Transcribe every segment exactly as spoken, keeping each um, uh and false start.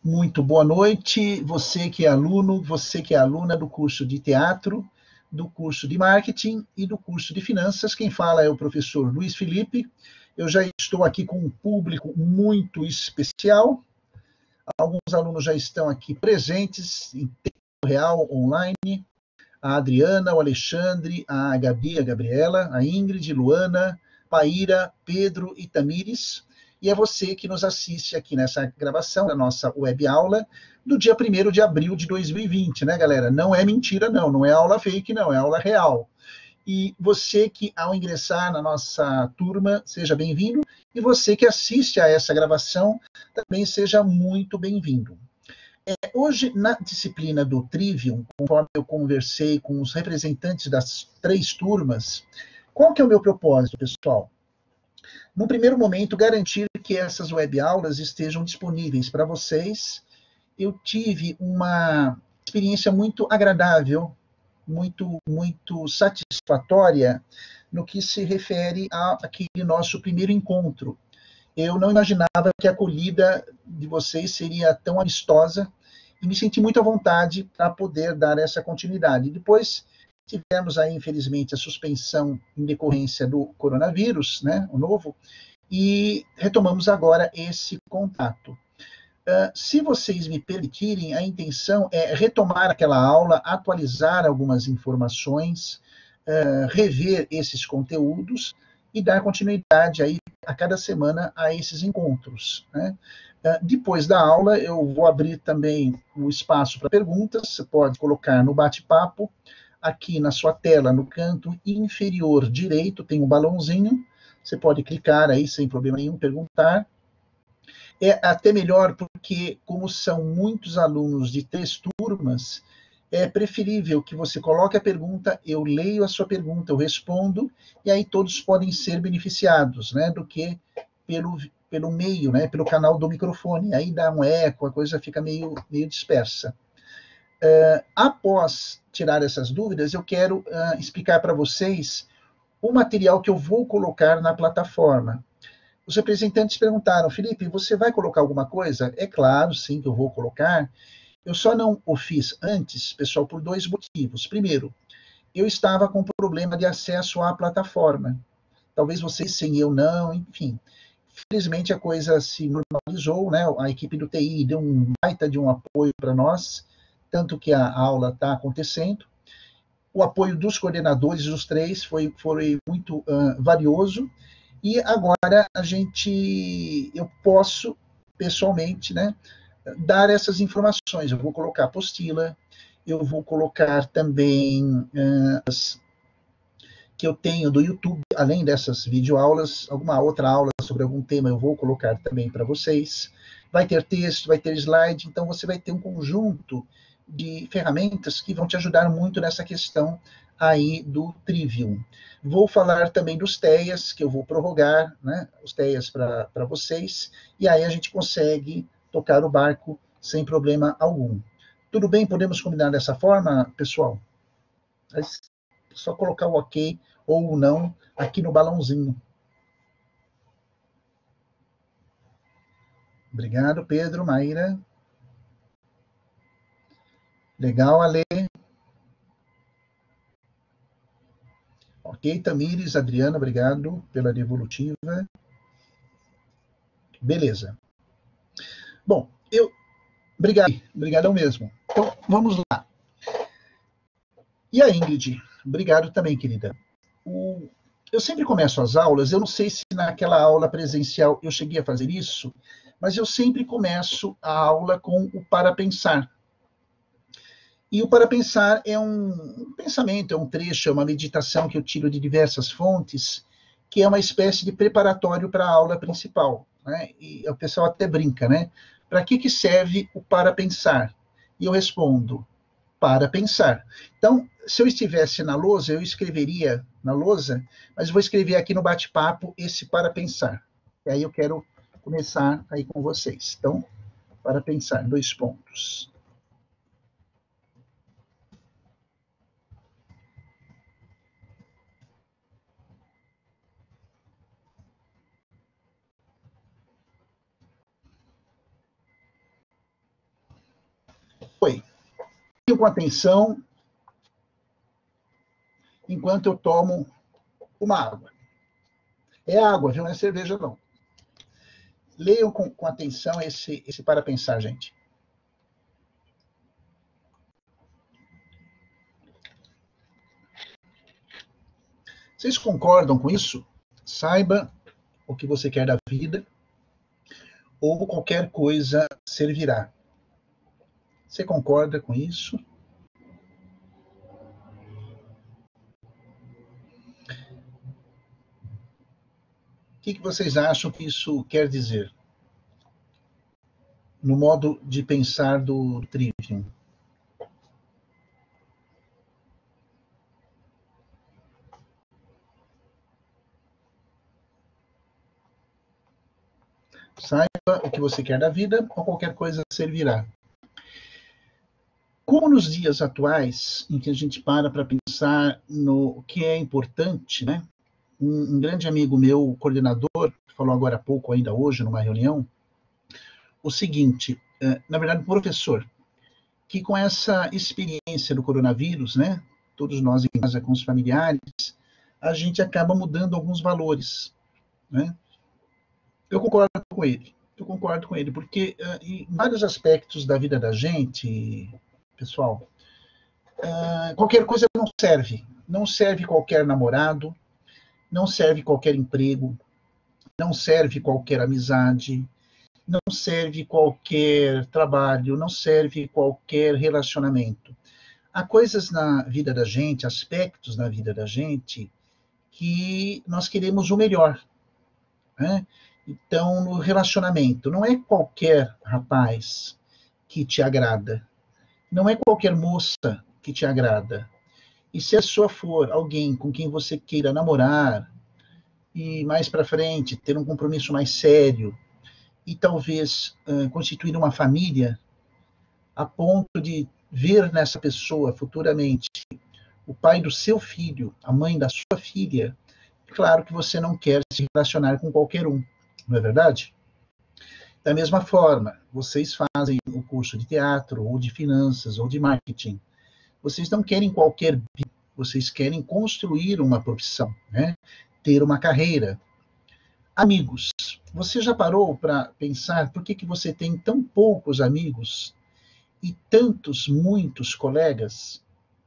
Muito boa noite, você que é aluno, você que é aluna do curso de teatro, do curso de marketing e do curso de finanças. Quem fala é o professor Luiz Felipe. Eu já estou aqui com um público muito especial. Alguns alunos já estão aqui presentes em tempo real, online. A Adriana, o Alexandre, a Gabi, a Gabriela, a Ingrid, Luana, Paíra, Pedro e Tamires. E é você que nos assiste aqui nessa gravação da nossa web aula do dia primeiro de abril de dois mil e vinte, né, galera? Não é mentira, não, não é aula fake, não, é aula real. E você que, ao ingressar na nossa turma, seja bem-vindo. E você que assiste a essa gravação, também seja muito bem-vindo. É, hoje, na disciplina do Trivium, conforme eu conversei com os representantes das três turmas, qual que é o meu propósito, pessoal? No primeiro momento, garantir que essas web aulas estejam disponíveis para vocês. Eu tive uma experiência muito agradável, muito, muito satisfatória no que se refere àquele nosso primeiro encontro. Eu não imaginava que a acolhida de vocês seria tão amistosa e me senti muito à vontade para poder dar essa continuidade. Depois tivemos aí, infelizmente, a suspensão em decorrência do coronavírus, né, o novo, e retomamos agora esse contato. Uh, se vocês me permitirem, a intenção é retomar aquela aula, atualizar algumas informações, uh, rever esses conteúdos e dar continuidade aí a cada semana a esses encontros, né? Uh, depois da aula, eu vou abrir também o espaço para perguntas. Você pode colocar no bate-papo, aqui na sua tela, no canto inferior direito, tem um balãozinho, você pode clicar aí sem problema nenhum, perguntar. É até melhor porque, como são muitos alunos de três turmas, é preferível que você coloque a pergunta, eu leio a sua pergunta, eu respondo, e aí todos podem ser beneficiados, né, do que pelo, pelo meio, né, pelo canal do microfone. Aí dá um eco, a coisa fica meio, meio dispersa. Uh, após tirar essas dúvidas, eu quero uh, explicar para vocês o material que eu vou colocar na plataforma. Os representantes perguntaram, Felipe, você vai colocar alguma coisa? É claro, sim, que eu vou colocar. Eu só não o fiz antes, pessoal, por dois motivos. Primeiro, eu estava com problema de acesso à plataforma. Talvez vocês sem eu não, enfim. Felizmente a coisa se normalizou, né? A equipe do T I deu um baita de um apoio para nós, tanto que a aula está acontecendo. O apoio dos coordenadores, dos três, foi, foi muito uh, valioso. E agora a gente, eu posso, pessoalmente, né, dar essas informações. Eu vou colocar apostila, eu vou colocar também uh, as que eu tenho do YouTube, além dessas videoaulas, alguma outra aula sobre algum tema eu vou colocar também para vocês. Vai ter texto, vai ter slide, então você vai ter um conjunto de ferramentas que vão te ajudar muito nessa questão aí do Trivium. Vou falar também dos T E As, que eu vou prorrogar, né, os T E As para vocês, e aí a gente consegue tocar o barco sem problema algum. Tudo bem? Podemos combinar dessa forma, pessoal? É só colocar o ok ou o não aqui no balãozinho. Obrigado, Pedro, Maíra. Legal, Ale. Ok, Tamires, Adriana, obrigado pela devolutiva. Beleza. Bom, eu... Obrigado, obrigadão mesmo. Então, vamos lá. E a Ingrid? Obrigado também, querida. O... Eu sempre começo as aulas, eu não sei se naquela aula presencial eu cheguei a fazer isso, mas eu sempre começo a aula com o para pensar. E o para pensar é um, um pensamento, é um trecho, é uma meditação que eu tiro de diversas fontes, que é uma espécie de preparatório para a aula principal, né? E o pessoal até brinca, né? Para que, que serve o para pensar? E eu respondo, para pensar. Então, se eu estivesse na lousa, eu escreveria na lousa, mas vou escrever aqui no bate-papo esse para pensar. E aí eu quero começar aí com vocês. Então, para pensar, dois pontos. Leiam com atenção enquanto eu tomo uma água. É água, viu? Não é cerveja, não. Leiam com, com atenção esse, esse para pensar, gente. Vocês concordam com isso? Saiba o que você quer da vida, ou qualquer coisa servirá. Você concorda com isso? O que, que vocês acham que isso quer dizer? No modo de pensar do Trivium. Saiba o que você quer da vida, ou qualquer coisa servirá. Como nos dias atuais, em que a gente para para pensar no que é importante, né? Um, um grande amigo meu, coordenador, falou agora há pouco, ainda hoje, numa reunião, o seguinte, na verdade, professor, que com essa experiência do coronavírus, né? Todos nós em casa com os familiares, a gente acaba mudando alguns valores, né? Eu concordo com ele, eu concordo com ele, porque uh, em vários aspectos da vida da gente, pessoal, uh, qualquer coisa não serve. Não serve qualquer namorado, não serve qualquer emprego, não serve qualquer amizade, não serve qualquer trabalho, não serve qualquer relacionamento. Há coisas na vida da gente, aspectos na vida da gente, que nós queremos o melhor, né? Então, no relacionamento, não é qualquer rapaz que te agrada, não é qualquer moça que te agrada. E se a pessoa for alguém com quem você queira namorar, e mais para frente ter um compromisso mais sério, e talvez uh, constituir uma família, a ponto de ver nessa pessoa futuramente o pai do seu filho, a mãe da sua filha, claro que você não quer se relacionar com qualquer um. Não é verdade? Da mesma forma, vocês fazem o curso de teatro, ou de finanças, ou de marketing. Vocês não querem qualquer... Vocês querem construir uma profissão, né? Ter uma carreira. Amigos. Você já parou para pensar por que, que você tem tão poucos amigos e tantos, muitos colegas?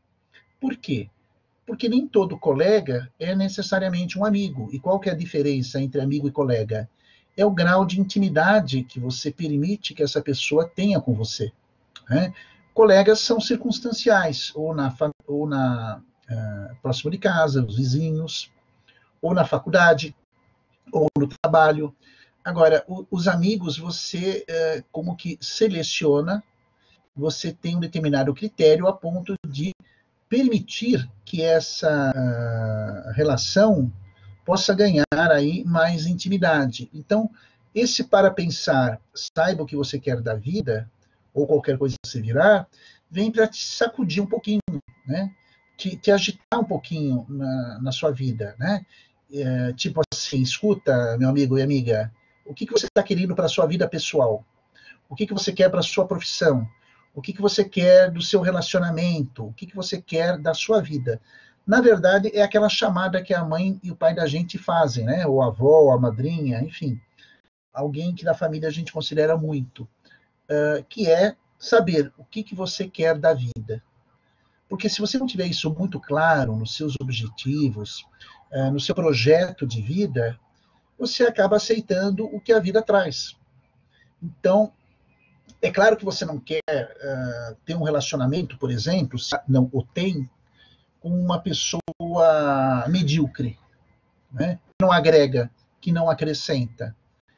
Por quê? Porque nem todo colega é necessariamente um amigo. E qual que é a diferença entre amigo e colega? É o grau de intimidade que você permite que essa pessoa tenha com você, né? Colegas são circunstanciais, ou na, ou na uh, próximo de casa, os vizinhos, ou na faculdade, ou no trabalho. Agora, o, os amigos, você uh, como que seleciona, você tem um determinado critério a ponto de permitir que essa uh, relação possa ganhar aí mais intimidade. Então, esse para pensar, saiba o que você quer da vida, ou qualquer coisa que você virá, vem para te sacudir um pouquinho, né? Te, te agitar um pouquinho na, na sua vida, né? É, tipo assim, escuta, meu amigo e amiga, o que, que você está querendo para a sua vida pessoal? O que, que você quer para a sua profissão? O que, que você quer do seu relacionamento? O que, que você quer da sua vida? Na verdade, é aquela chamada que a mãe e o pai da gente fazem, né? Ou a avó, ou a madrinha, enfim. Alguém que da família a gente considera muito. Uh, que é saber o que, que você quer da vida. Porque se você não tiver isso muito claro nos seus objetivos, uh, no seu projeto de vida, você acaba aceitando o que a vida traz. Então, é claro que você não quer uh, ter um relacionamento, por exemplo, se não o tem, com uma pessoa medíocre, né? Que não agrega, que não acrescenta.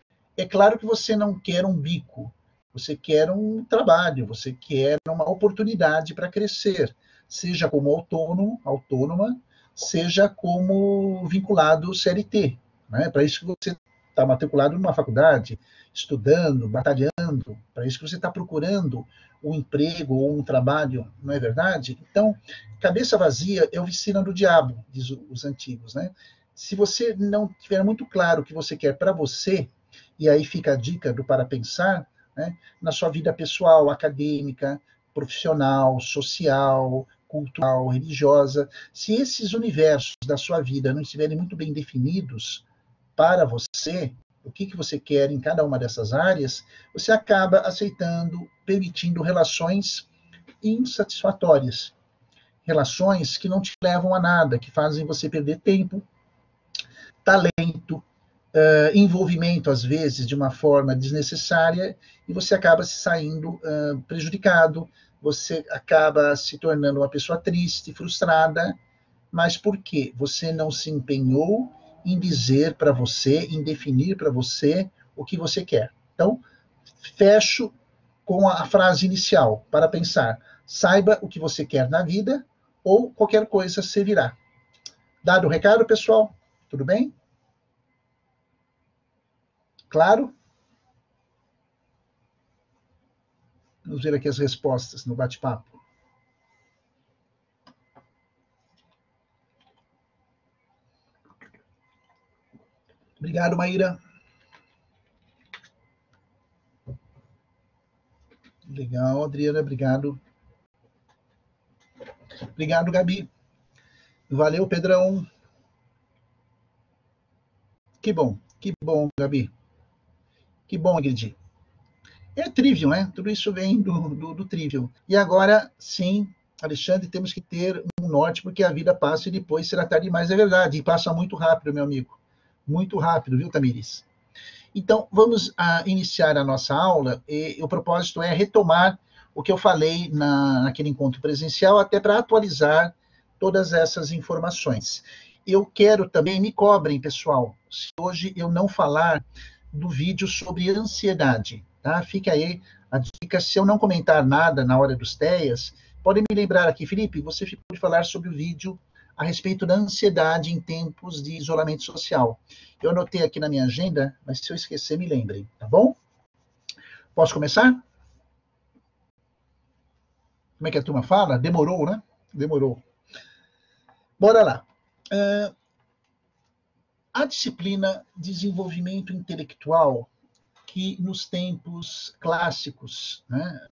É claro que você não quer um bico, você quer um trabalho, você quer uma oportunidade para crescer, seja como autônomo, autônoma, seja como vinculado C L T, né? Para isso que você está matriculado numa faculdade, estudando, batalhando, para isso que você está procurando um emprego ou um trabalho, não é verdade? Então, cabeça vazia é oficina do diabo, diz os antigos, né? Se você não tiver muito claro o que você quer para você, e aí fica a dica do para pensar, né? Na sua vida pessoal, acadêmica, profissional, social, cultural, religiosa, se esses universos da sua vida não estiverem muito bem definidos para você, o que, que você quer em cada uma dessas áreas, você acaba aceitando, permitindo relações insatisfatórias. Relações que não te levam a nada, que fazem você perder tempo, talento, uh, envolvimento, às vezes, de uma forma desnecessária, e você acaba se saindo uh, prejudicado, você acaba se tornando uma pessoa triste, frustrada, mas por quê? Você não se empenhou em dizer para você, em definir para você o que você quer. Então, fecho com a frase inicial, para pensar, saiba o que você quer na vida, ou qualquer coisa servirá. Dado o recado, pessoal? Tudo bem? Claro? Vamos ver aqui as respostas no bate-papo. Obrigado, Maíra. Legal, Adriana, obrigado. Obrigado, Gabi. Valeu, Pedrão. Que bom, que bom, Gabi. Que bom, Ingrid. É trivial, né? Tudo isso vem do, do, do trivial. E agora, sim, Alexandre, temos que ter um norte, porque a vida passa e depois será tarde demais, é verdade. E passa muito rápido, meu amigo. Muito rápido, viu, Tamires? Então, vamos a, iniciar a nossa aula, e o propósito é retomar o que eu falei na, naquele encontro presencial, até para atualizar todas essas informações. Eu quero também, me cobrem, pessoal, se hoje eu não falar do vídeo sobre ansiedade, tá? Fica aí a dica, se eu não comentar nada na hora dos T E A s, podem me lembrar aqui, Felipe, você ficou de falar sobre o vídeo a respeito da ansiedade em tempos de isolamento social. Eu anotei aqui na minha agenda, mas se eu esquecer, me lembrem, tá bom? Posso começar? Como é que a turma fala? Demorou, né? Demorou. Bora lá. Uh, a disciplina desenvolvimento intelectual, que nos tempos clássicos, né,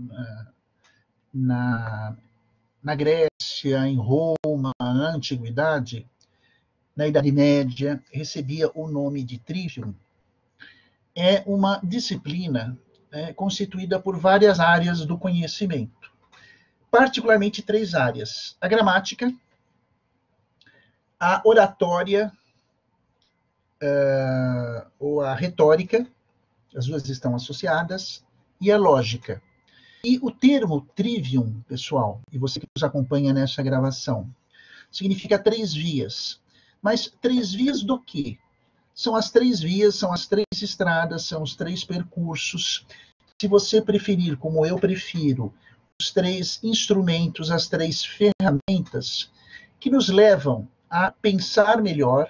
na, na Grécia, em Roma, na Antiguidade, na Idade Média, recebia o nome de trivium, é uma disciplina é, constituída por várias áreas do conhecimento, particularmente três áreas: a gramática, a oratória uh, ou a retórica, as duas estão associadas, e a lógica. E o termo trivium, pessoal, e você que nos acompanha nessa gravação, significa três vias. Mas três vias do quê? São as três vias, são as três estradas, são os três percursos. Se você preferir, como eu prefiro, os três instrumentos, as três ferramentas que nos levam a pensar melhor,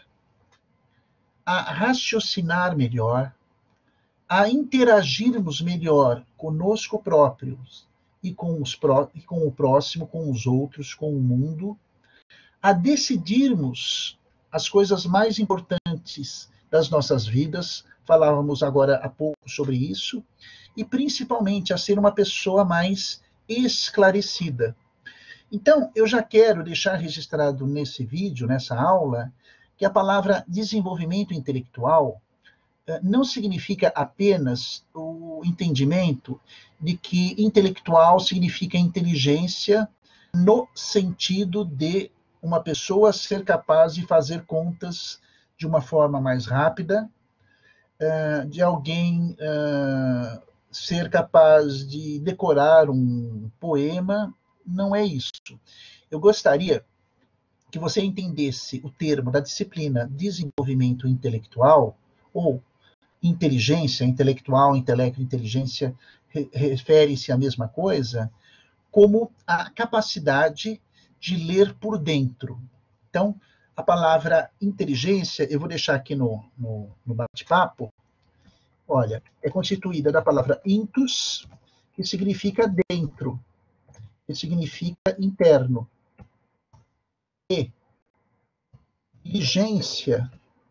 a raciocinar melhor, a interagirmos melhor conosco próprios e com, os pró e com o próximo, com os outros, com o mundo, a decidirmos as coisas mais importantes das nossas vidas, falávamos agora há pouco sobre isso, e principalmente a ser uma pessoa mais esclarecida. Então, eu já quero deixar registrado nesse vídeo, nessa aula, que a palavra desenvolvimento intelectual não significa apenas o entendimento de que intelectual significa inteligência no sentido de uma pessoa ser capaz de fazer contas de uma forma mais rápida, de alguém ser capaz de decorar um poema. Não é isso. Eu gostaria que você entendesse o termo da disciplina desenvolvimento intelectual, ou inteligência, intelectual, intelecto, inteligência, refere-se à mesma coisa, como a capacidade de ler por dentro. Então, a palavra inteligência, eu vou deixar aqui no, no, no bate-papo, olha, é constituída da palavra intus, que significa dentro, que significa interno, e diligência,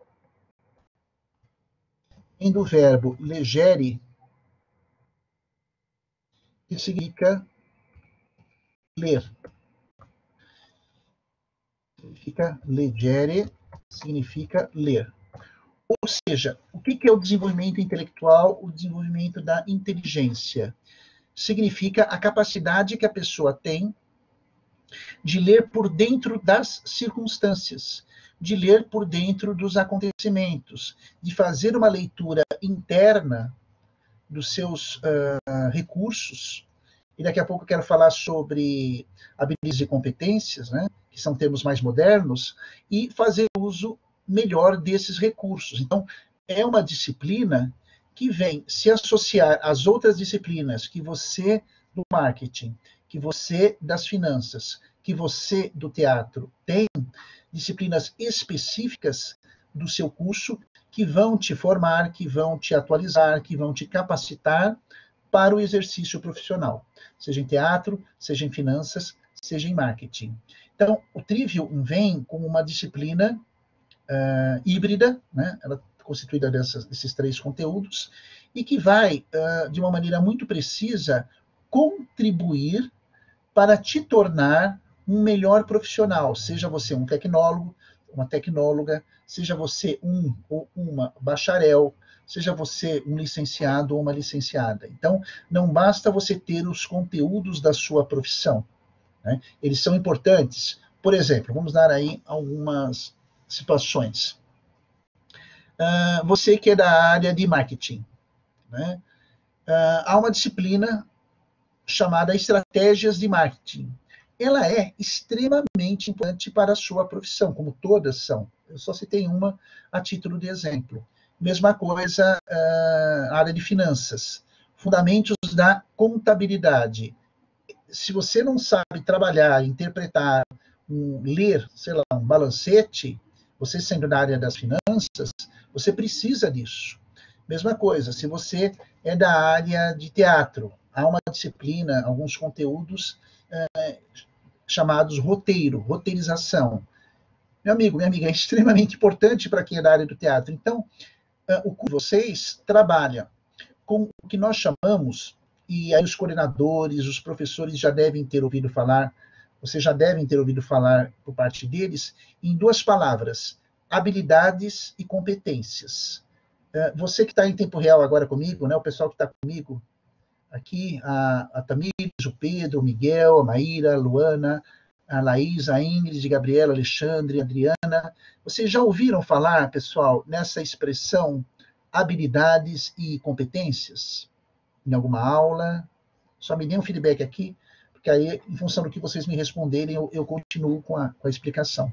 vem do verbo legere, que significa ler. Significa legere, significa ler. Ou seja, o que é o desenvolvimento intelectual? O desenvolvimento da inteligência. Significa a capacidade que a pessoa tem de ler por dentro das circunstâncias, de ler por dentro dos acontecimentos, de fazer uma leitura interna dos seus uh, recursos. E daqui a pouco eu quero falar sobre habilidades e competências, né, que são termos mais modernos, e fazer uso melhor desses recursos. Então, é uma disciplina que vem se associar às outras disciplinas que você do marketing, que você das finanças, que você do teatro tem, disciplinas específicas do seu curso que vão te formar, que vão te atualizar, que vão te capacitar para o exercício profissional, seja em teatro, seja em finanças, seja em marketing. Então, o Trivium vem como uma disciplina uh, híbrida, né? Ela é constituída dessas, desses três conteúdos, e que vai, uh, de uma maneira muito precisa, contribuir para te tornar um melhor profissional, seja você um tecnólogo, uma tecnóloga, seja você um ou uma bacharel, seja você um licenciado ou uma licenciada. Então, não basta você ter os conteúdos da sua profissão, né? Eles são importantes. Por exemplo, vamos dar aí algumas situações. Uh, você que é da área de marketing, né? Uh, há uma disciplina chamada Estratégias de Marketing. Ela é extremamente importante para a sua profissão, como todas são. Eu só citei uma a título de exemplo. Mesma coisa, a área de finanças. Fundamentos da contabilidade. Se você não sabe trabalhar, interpretar, um, ler, sei lá, um balancete, você sendo da área das finanças, você precisa disso. Mesma coisa, se você é da área de teatro, há uma disciplina, alguns conteúdos é, chamados roteiro, roteirização. Meu amigo, minha amiga, é extremamente importante para quem é da área do teatro. Então, o curso de vocês trabalha com o que nós chamamos, e aí os coordenadores, os professores já devem ter ouvido falar, vocês já devem ter ouvido falar por parte deles, em duas palavras, habilidades e competências. Você que está em tempo real agora comigo, né, o pessoal que está comigo, aqui, a, a Tamires, o Pedro, o Miguel, a Maíra, a Luana, a Laís, a Ingrid, a Gabriela, a Alexandre, a Adriana. Vocês já ouviram falar, pessoal, nessa expressão habilidades e competências? Em alguma aula? Só me dê um feedback aqui, porque aí, em função do que vocês me responderem, eu, eu continuo com a, com a explicação.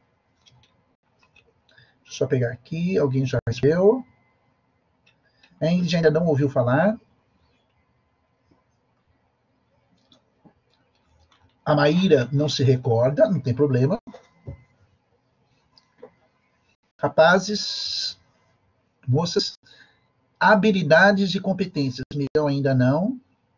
Deixa eu só pegar aqui, alguém já respondeu. A Ingrid ainda não ouviu falar. A Maíra não se recorda, não tem problema. Rapazes, moças, habilidades e competências. Miguel ainda não.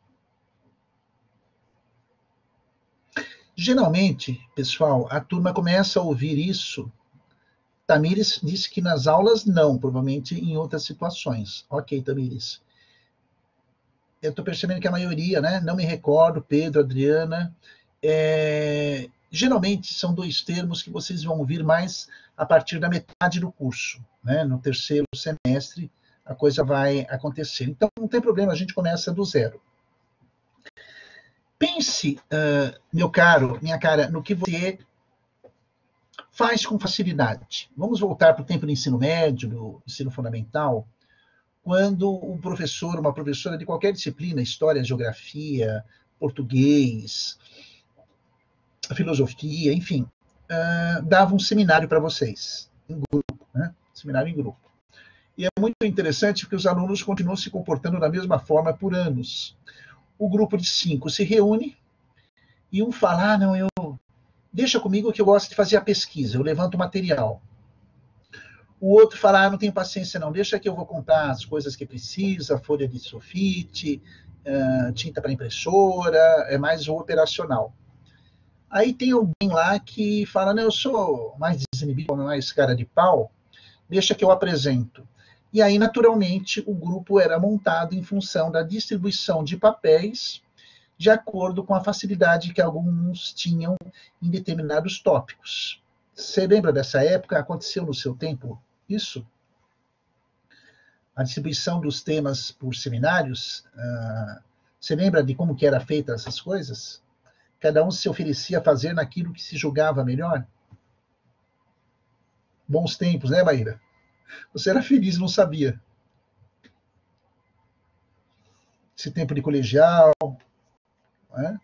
Geralmente, pessoal, a turma começa a ouvir isso. Tamires disse que nas aulas não, provavelmente em outras situações. Ok, Tamires. Eu estou percebendo que a maioria, né? Não me recordo, Pedro, Adriana. É, geralmente são dois termos que vocês vão ouvir mais a partir da metade do curso, né? No terceiro semestre a coisa vai acontecer. Então não tem problema, a gente começa do zero. Pense, uh, meu caro, minha cara, no que você faz com facilidade. Vamos voltar para o tempo do ensino médio, do ensino fundamental, quando um professor, uma professora de qualquer disciplina, história, geografia, português, filosofia, enfim, uh, dava um seminário para vocês, em grupo, né? Seminário em grupo. E é muito interessante porque os alunos continuam se comportando da mesma forma por anos. O grupo de cinco se reúne e um fala, ah, não, eu deixa comigo que eu gosto de fazer a pesquisa, eu levanto o material. O outro fala, ah, não tenho paciência não, deixa que eu vou comprar as coisas que precisa, folha de sulfite, uh, tinta para impressora, é mais o operacional. Aí tem alguém lá que fala, não, eu sou mais desinibido, mais cara de pau, deixa que eu apresento. E aí, naturalmente, o grupo era montado em função da distribuição de papéis de acordo com a facilidade que alguns tinham em determinados tópicos. Você lembra dessa época? Aconteceu no seu tempo isso? A distribuição dos temas por seminários? Uh, você lembra de como que era feita essas coisas? Cada um se oferecia a fazer naquilo que se julgava melhor? Bons tempos, né, Maíra? Você era feliz e não sabia. Esse tempo de colegial, né?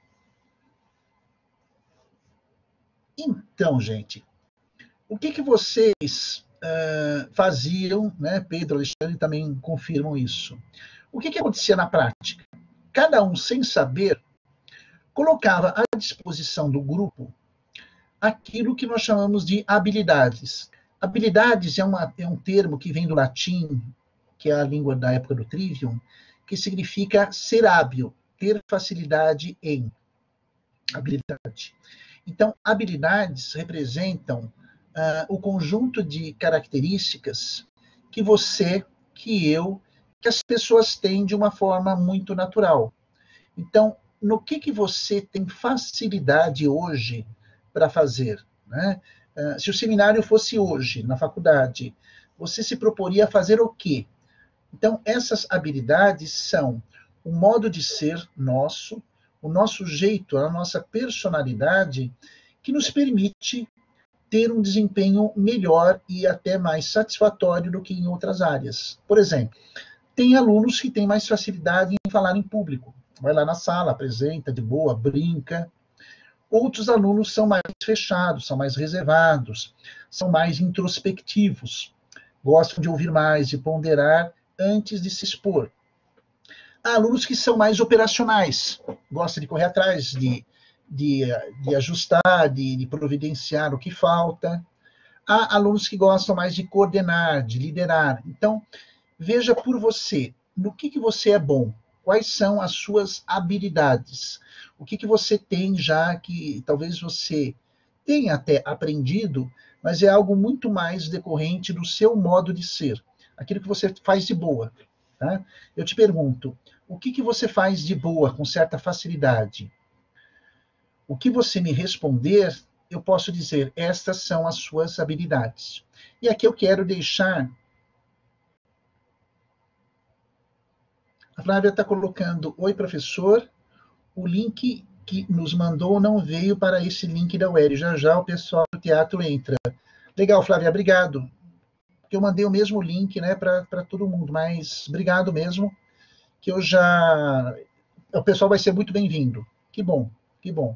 Então, gente, o que, que vocês uh, faziam, né? Pedro e Alexandre também confirmam isso. O que, que acontecia na prática? Cada um, sem saber, colocava à disposição do grupo aquilo que nós chamamos de habilidades. Habilidades é, uma, é um termo que vem do latim, que é a língua da época do Trivium, que significa ser hábil, ter facilidade em. Habilidade. Então, habilidades representam uh, o conjunto de características que você, que eu, que as pessoas têm de uma forma muito natural. Então, no que, que você tem facilidade hoje para fazer? Né? Uh, se o seminário fosse hoje, na faculdade, você se proporia a fazer o quê? Então, essas habilidades são o modo de ser nosso, o nosso jeito, a nossa personalidade, que nos permite ter um desempenho melhor e até mais satisfatório do que em outras áreas. Por exemplo, tem alunos que têm mais facilidade em falar em público. Vai lá na sala, apresenta de boa, brinca. Outros alunos são mais fechados, são mais reservados, são mais introspectivos, gostam de ouvir mais, de ponderar antes de se expor. Há alunos que são mais operacionais, gostam de correr atrás, de, de, de ajustar, de, de providenciar o que falta. Há alunos que gostam mais de coordenar, de liderar. Então, veja por você, no que, que você é bom, quais são as suas habilidades, o que, que você tem já que talvez você tenha até aprendido, mas é algo muito mais decorrente do seu modo de ser, aquilo que você faz de boa. Tá? Eu te pergunto, o que, que você faz de boa, com certa facilidade? O que você me responder, eu posso dizer, estas são as suas habilidades. E aqui eu quero deixar... A Flávia está colocando, oi, professor, o link que nos mandou não veio para esse link da U E R. Já já o pessoal do teatro entra. Legal, Flávia, obrigado. Eu mandei o mesmo link, né, para todo mundo, mas obrigado mesmo, que eu já... O pessoal vai ser muito bem-vindo. Que bom, que bom.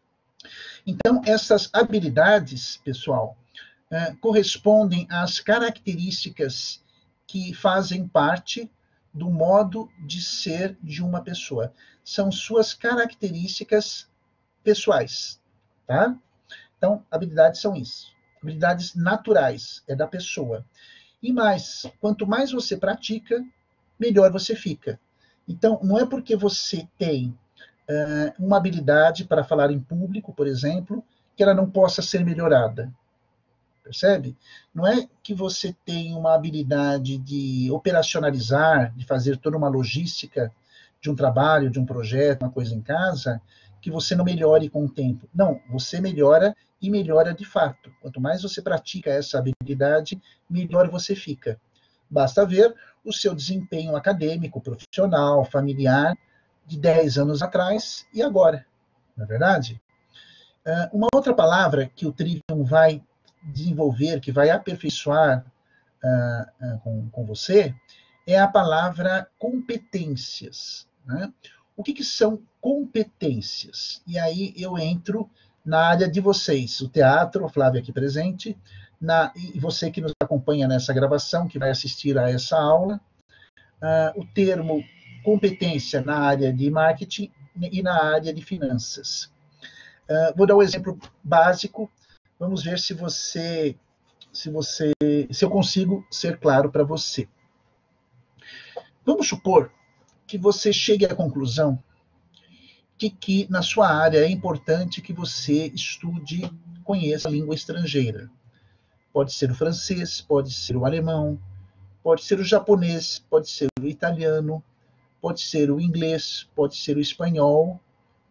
Então, essas habilidades, pessoal, eh, correspondem às características que fazem parte do modo de ser de uma pessoa. São suas características pessoais, tá? Então, habilidades são isso. Habilidades naturais, é da pessoa. E mais, quanto mais você pratica, melhor você fica. Então, não é porque você tem uh, uma habilidade para falar em público, por exemplo, que ela não possa ser melhorada. Percebe? Não é que você tem uma habilidade de operacionalizar, de fazer toda uma logística de um trabalho, de um projeto, uma coisa em casa, que você não melhore com o tempo. Não, você melhora e melhora de fato. Quanto mais você pratica essa habilidade, melhor você fica. Basta ver o seu desempenho acadêmico, profissional, familiar, de dez anos atrás e agora. Não é verdade? Uma outra palavra que o Trivium vai desenvolver, que vai aperfeiçoar uh, uh, com, com você, é a palavra competências. Né? O que, que são competências? E aí eu entro na área de vocês, o teatro, a Flávia aqui presente, na, e você que nos acompanha nessa gravação, que vai assistir a essa aula, uh, o termo competência na área de marketing e na área de finanças. Uh, vou dar um exemplo básico. Vamos ver se você, se você, se eu consigo ser claro para você. Vamos supor que você chegue à conclusão de que na sua área é importante que você estude, conheça a língua estrangeira. Pode ser o francês, pode ser o alemão, pode ser o japonês, pode ser o italiano, pode ser o inglês, pode ser o espanhol,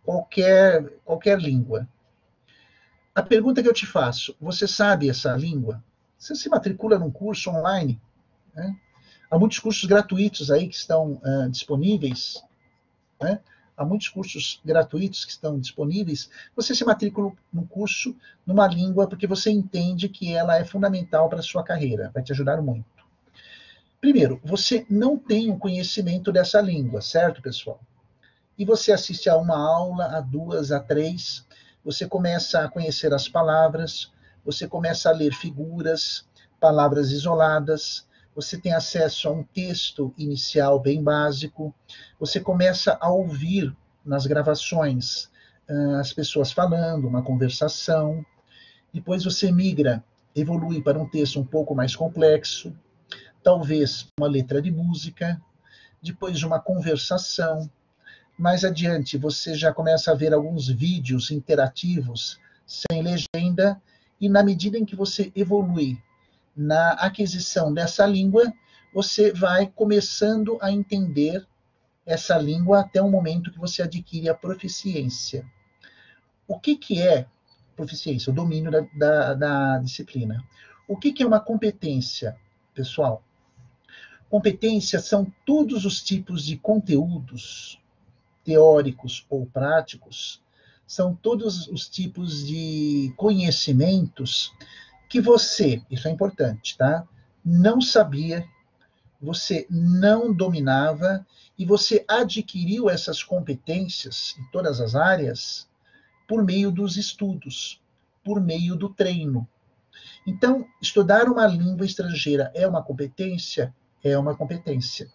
qualquer, qualquer língua. A pergunta que eu te faço, você sabe essa língua? Você se matricula num curso online, né? Há muitos cursos gratuitos aí que estão uh, disponíveis, né? Há muitos cursos gratuitos que estão disponíveis. Você se matricula num curso, numa língua, porque você entende que ela é fundamental para a sua carreira, vai te ajudar muito. Primeiro, você não tem o conhecimento dessa língua, certo, pessoal? E você assiste a uma aula, a duas, a três, você começa a conhecer as palavras, você começa a ler figuras, palavras isoladas, você tem acesso a um texto inicial bem básico, você começa a ouvir nas gravações uh, as pessoas falando, uma conversação, depois você migra, evolui para um texto um pouco mais complexo, talvez uma letra de música, depois uma conversação. Mais adiante, você já começa a ver alguns vídeos interativos sem legenda, e na medida em que você evolui na aquisição dessa língua, você vai começando a entender essa língua até o momento que você adquire a proficiência. O que, que é proficiência? O domínio da, da, da disciplina. O que, que é uma competência, pessoal? Competência são todos os tipos de conteúdos teóricos ou práticos, são todos os tipos de conhecimentos que você, isso é importante, tá? Não sabia, você não dominava e você adquiriu essas competências em todas as áreas por meio dos estudos, por meio do treino. Então, estudar uma língua estrangeira é uma competência? É uma competência.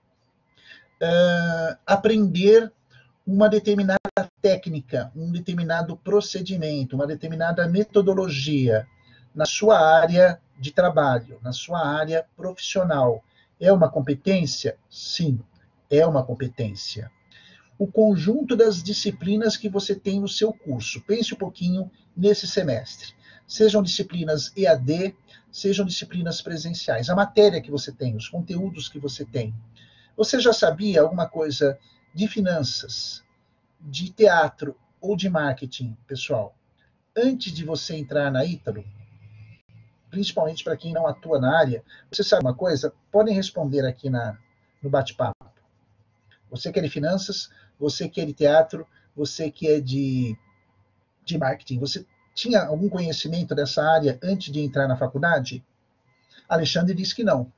Uh, aprender uma determinada técnica, um determinado procedimento, uma determinada metodologia na sua área de trabalho, na sua área profissional. É uma competência? Sim, é uma competência. O conjunto das disciplinas que você tem no seu curso. Pense um pouquinho nesse semestre. Sejam disciplinas E A D, sejam disciplinas presenciais. A matéria que você tem, os conteúdos que você tem. Você já sabia alguma coisa de finanças, de teatro ou de marketing, pessoal? Antes de você entrar na Ítalo, principalmente para quem não atua na área, você sabe uma coisa? Podem responder aqui na, no bate-papo. Você que é de finanças, você que é de teatro, você que é de, de marketing, você tinha algum conhecimento dessa área antes de entrar na faculdade? Alexandre disse que não.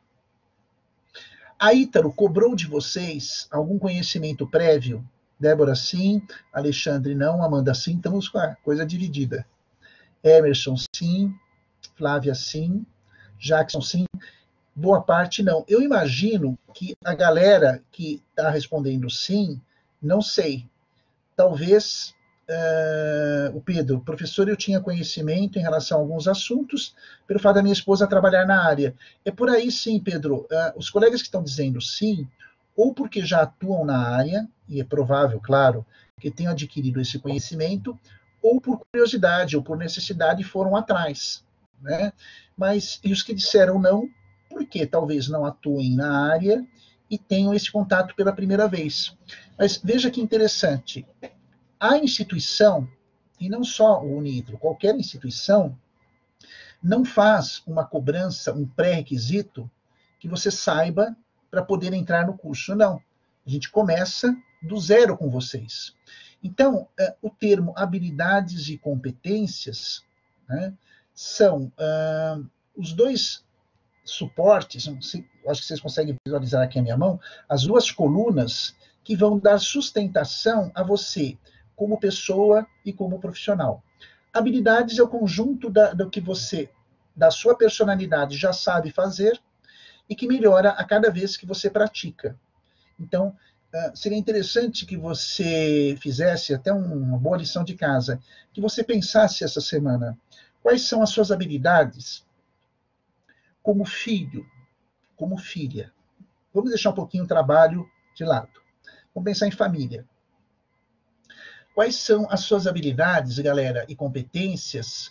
A Ítalo cobrou de vocês algum conhecimento prévio? Débora, sim. Alexandre, não. Amanda, sim. Estamos com a coisa dividida. Emerson, sim. Flávia, sim. Jackson, sim. Boa parte, não. Eu imagino que a galera que está respondendo sim, não sei. Talvez uh, o Pedro, professor, eu tinha conhecimento em relação a alguns assuntos, pelo fato da minha esposa trabalhar na área. É por aí sim, Pedro. Uh, os colegas que estão dizendo sim, ou porque já atuam na área, e é provável, claro, que tenham adquirido esse conhecimento, ou por curiosidade, ou por necessidade foram atrás, né? Mas, e os que disseram não, porque talvez não atuem na área e tenham esse contato pela primeira vez. Mas veja que interessante, a instituição, e não só o Unitro, qualquer instituição, não faz uma cobrança, um pré-requisito que você saiba para poder entrar no curso, não. A gente começa do zero com vocês. Então, uh, o termo habilidades e competências, né, são uh, os dois suportes, acho que vocês conseguem visualizar aqui a minha mão, as duas colunas que vão dar sustentação a você como pessoa e como profissional. Habilidades é o conjunto da, do que você, da sua personalidade, já sabe fazer e que melhora a cada vez que você pratica. Então, seria interessante que você fizesse até uma boa lição de casa, que você pensasse essa semana quais são as suas habilidades como filho, como filha. Vamos deixar um pouquinho o trabalho de lado. Vamos pensar em família. Quais são as suas habilidades, galera, e competências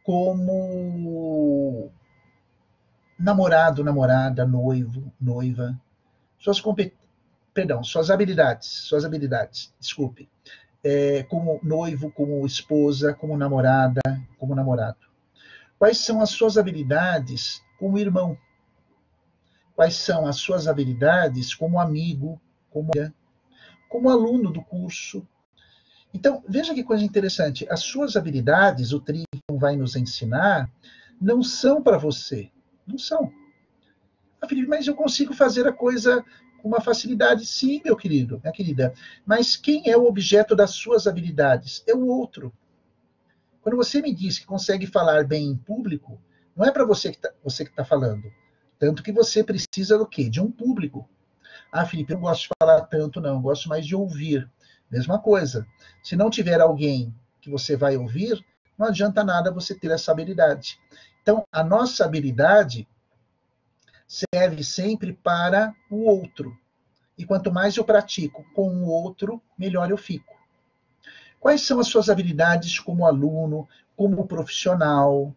como namorado, namorada, noivo, noiva? Suas competências, perdão, suas habilidades, suas habilidades, desculpe. é, como noivo, como esposa, como namorada, como namorado? Quais são as suas habilidades como irmão? Quais são as suas habilidades como amigo, como, como aluno do curso? Então, veja que coisa interessante. As suas habilidades, o Trivium vai nos ensinar, não são para você. Não são. Ah, Felipe, mas eu consigo fazer a coisa com uma facilidade. Sim, meu querido, minha querida. Mas quem é o objeto das suas habilidades? É o outro. Quando você me diz que consegue falar bem em público, não é para você que você que está falando. Tanto que você precisa do quê? De um público. Ah, Felipe, eu não gosto de falar tanto, não. Eu gosto mais de ouvir. Mesma coisa. Se não tiver alguém que você vai ouvir, não adianta nada você ter essa habilidade. Então, a nossa habilidade serve sempre para o outro. E quanto mais eu pratico com o outro, melhor eu fico. Quais são as suas habilidades como aluno, como profissional,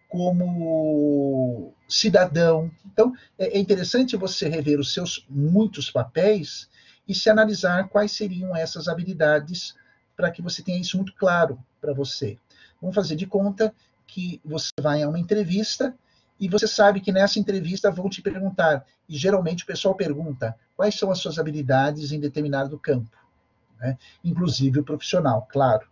como cidadão? Então, é interessante você rever os seus muitos papéis e se analisar quais seriam essas habilidades para que você tenha isso muito claro para você. Vamos fazer de conta que você vai a uma entrevista e você sabe que nessa entrevista vão te perguntar, e geralmente o pessoal pergunta, quais são as suas habilidades em determinado campo, né? Inclusive o profissional, claro.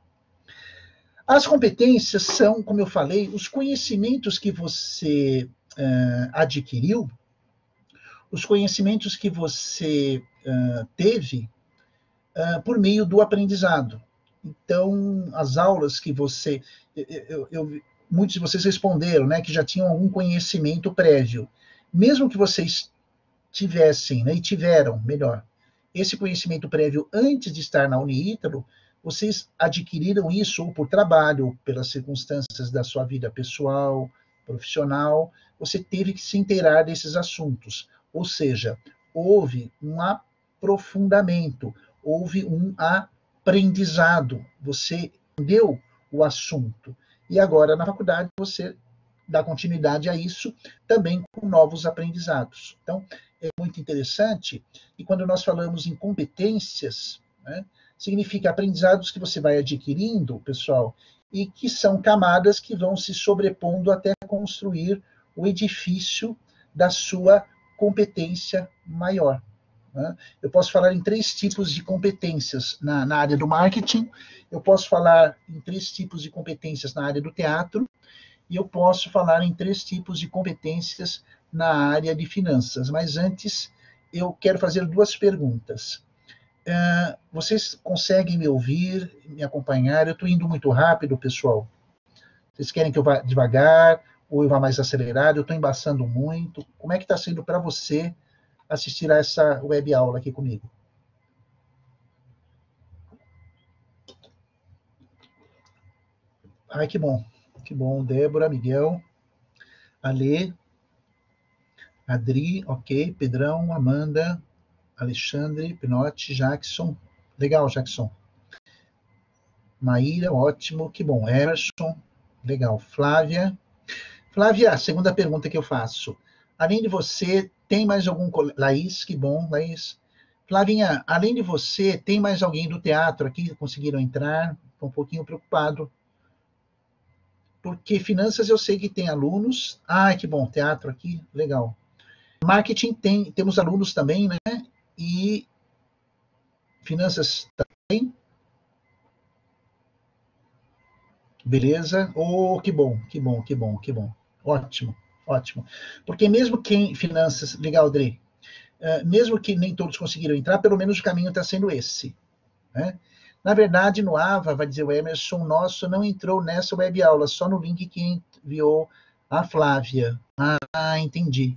As competências são, como eu falei, os conhecimentos que você uh, adquiriu, os conhecimentos que você uh, teve uh, por meio do aprendizado. Então, as aulas que você... Eu, eu, muitos de vocês responderam, né, que já tinham algum conhecimento prévio. Mesmo que vocês tivessem, né, e tiveram, melhor, esse conhecimento prévio antes de estar na Uniítalo, vocês adquiriram isso ou por trabalho, ou pelas circunstâncias da sua vida pessoal, profissional, você teve que se inteirar desses assuntos. Ou seja, houve um aprofundamento, houve um aprendizado, você entendeu o assunto. E agora, na faculdade, você dá continuidade a isso, também com novos aprendizados. Então, é muito interessante, e quando nós falamos em competências, né, significa aprendizados que você vai adquirindo, pessoal, e que são camadas que vão se sobrepondo até construir o edifício da sua competência maior. Né? Eu posso falar em três tipos de competências na, na área do marketing, eu posso falar em três tipos de competências na área do teatro, e eu posso falar em três tipos de competências na área de finanças. Mas antes, eu quero fazer duas perguntas. Uh, vocês conseguem me ouvir, me acompanhar? Eu estou indo muito rápido, pessoal. Vocês querem que eu vá devagar ou eu vá mais acelerado? Eu estou embaçando muito. Como é que está sendo para você assistir a essa web aula aqui comigo? Ai, que bom. Que bom. Débora, Miguel, Alê, Adri, ok. Pedrão, Amanda, Alexandre, Pinotti, Jackson. Legal, Jackson. Maíra, ótimo, que bom. Emerson, legal. Flávia. Flávia, segunda pergunta que eu faço. Além de você, tem mais algum... Laís, que bom, Laís. Flavinha, além de você, tem mais alguém do teatro aqui que conseguiram entrar? Estou um pouquinho preocupado. Porque finanças eu sei que tem alunos. Ah, que bom, teatro aqui, legal. Marketing tem, temos alunos também, né? E finanças também. Beleza? Oh, que bom, que bom, que bom, que bom. Ótimo, ótimo. Porque mesmo quem finanças, legal, Adri, uh, mesmo que nem todos conseguiram entrar, pelo menos o caminho está sendo esse. Né? Na verdade, no A V A, vai dizer o Emerson, nosso não entrou nessa web aula, só no link que enviou a Flávia. Ah, entendi.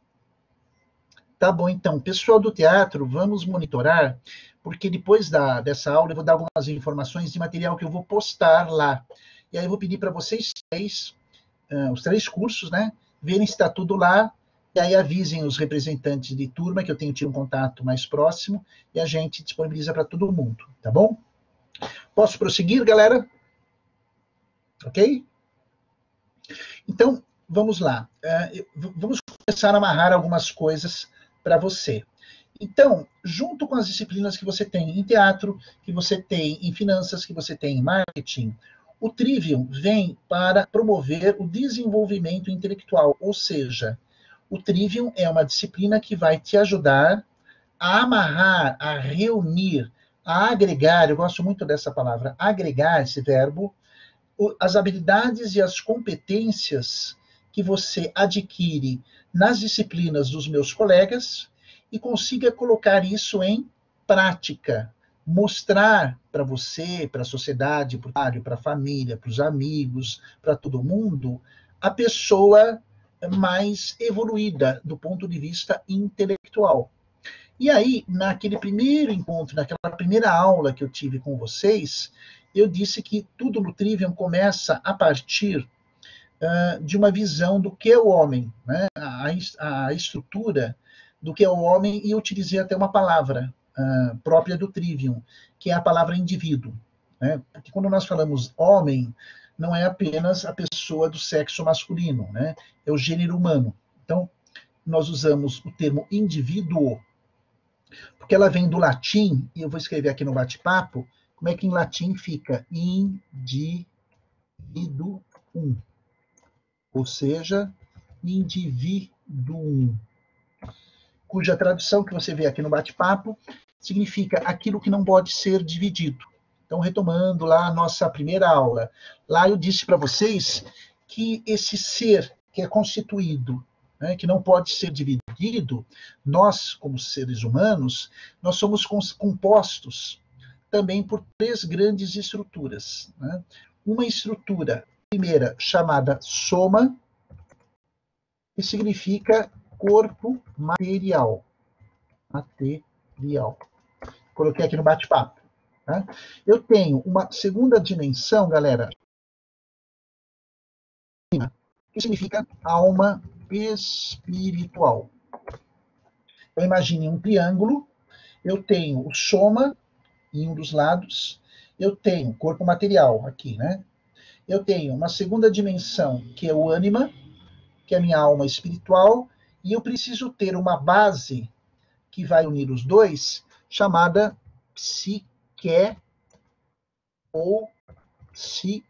Tá bom, então. Pessoal do teatro, vamos monitorar, porque depois da, dessa aula eu vou dar algumas informações de material que eu vou postar lá. E aí eu vou pedir para vocês três, uh, os três cursos, né, verem se está tudo lá, e aí avisem os representantes de turma, que eu tenho tido um contato mais próximo, e a gente disponibiliza para todo mundo, tá bom? Posso prosseguir, galera? Ok? Então, vamos lá. Uh, vamos começar a amarrar algumas coisas para você. Então, junto com as disciplinas que você tem em teatro, que você tem em finanças, que você tem em marketing, o Trivium vem para promover o desenvolvimento intelectual, ou seja, o Trivium é uma disciplina que vai te ajudar a amarrar, a reunir, a agregar, eu gosto muito dessa palavra, agregar esse verbo, as habilidades e as competências que você adquire nas disciplinas dos meus colegas e consiga colocar isso em prática, mostrar para você, para a sociedade, para a família, para os amigos, para todo mundo, a pessoa mais evoluída do ponto de vista intelectual. E aí, naquele primeiro encontro, naquela primeira aula que eu tive com vocês, eu disse que tudo no Trivium começa a partir uh, de uma visão do que é o homem, né? a, a estrutura do que é o homem, e eu utilizei até uma palavra uh, própria do Trivium, que é a palavra indivíduo. Né? Porque quando nós falamos homem, não é apenas a pessoa do sexo masculino, né? É o gênero humano. Então, nós usamos o termo indivíduo, porque ela vem do latim, e eu vou escrever aqui no bate-papo, como é que em latim fica individuum, ou seja, indivíduum, cuja tradução que você vê aqui no bate-papo significa aquilo que não pode ser dividido. Então, retomando lá a nossa primeira aula, lá eu disse para vocês que esse ser que é constituído, né, que não pode ser dividido, nós, como seres humanos, nós somos compostos também por três grandes estruturas. Né? Uma estrutura, primeira, chamada soma, que significa corpo material. Material. Coloquei aqui no bate-papo. Tá? Eu tenho uma segunda dimensão, galera, que significa alma espiritual. Então, imagine um triângulo, eu tenho o soma em um dos lados, eu tenho corpo material aqui, né? Eu tenho uma segunda dimensão, que é o ânima, que é a minha alma espiritual, e eu preciso ter uma base que vai unir os dois, chamada psique ou psique.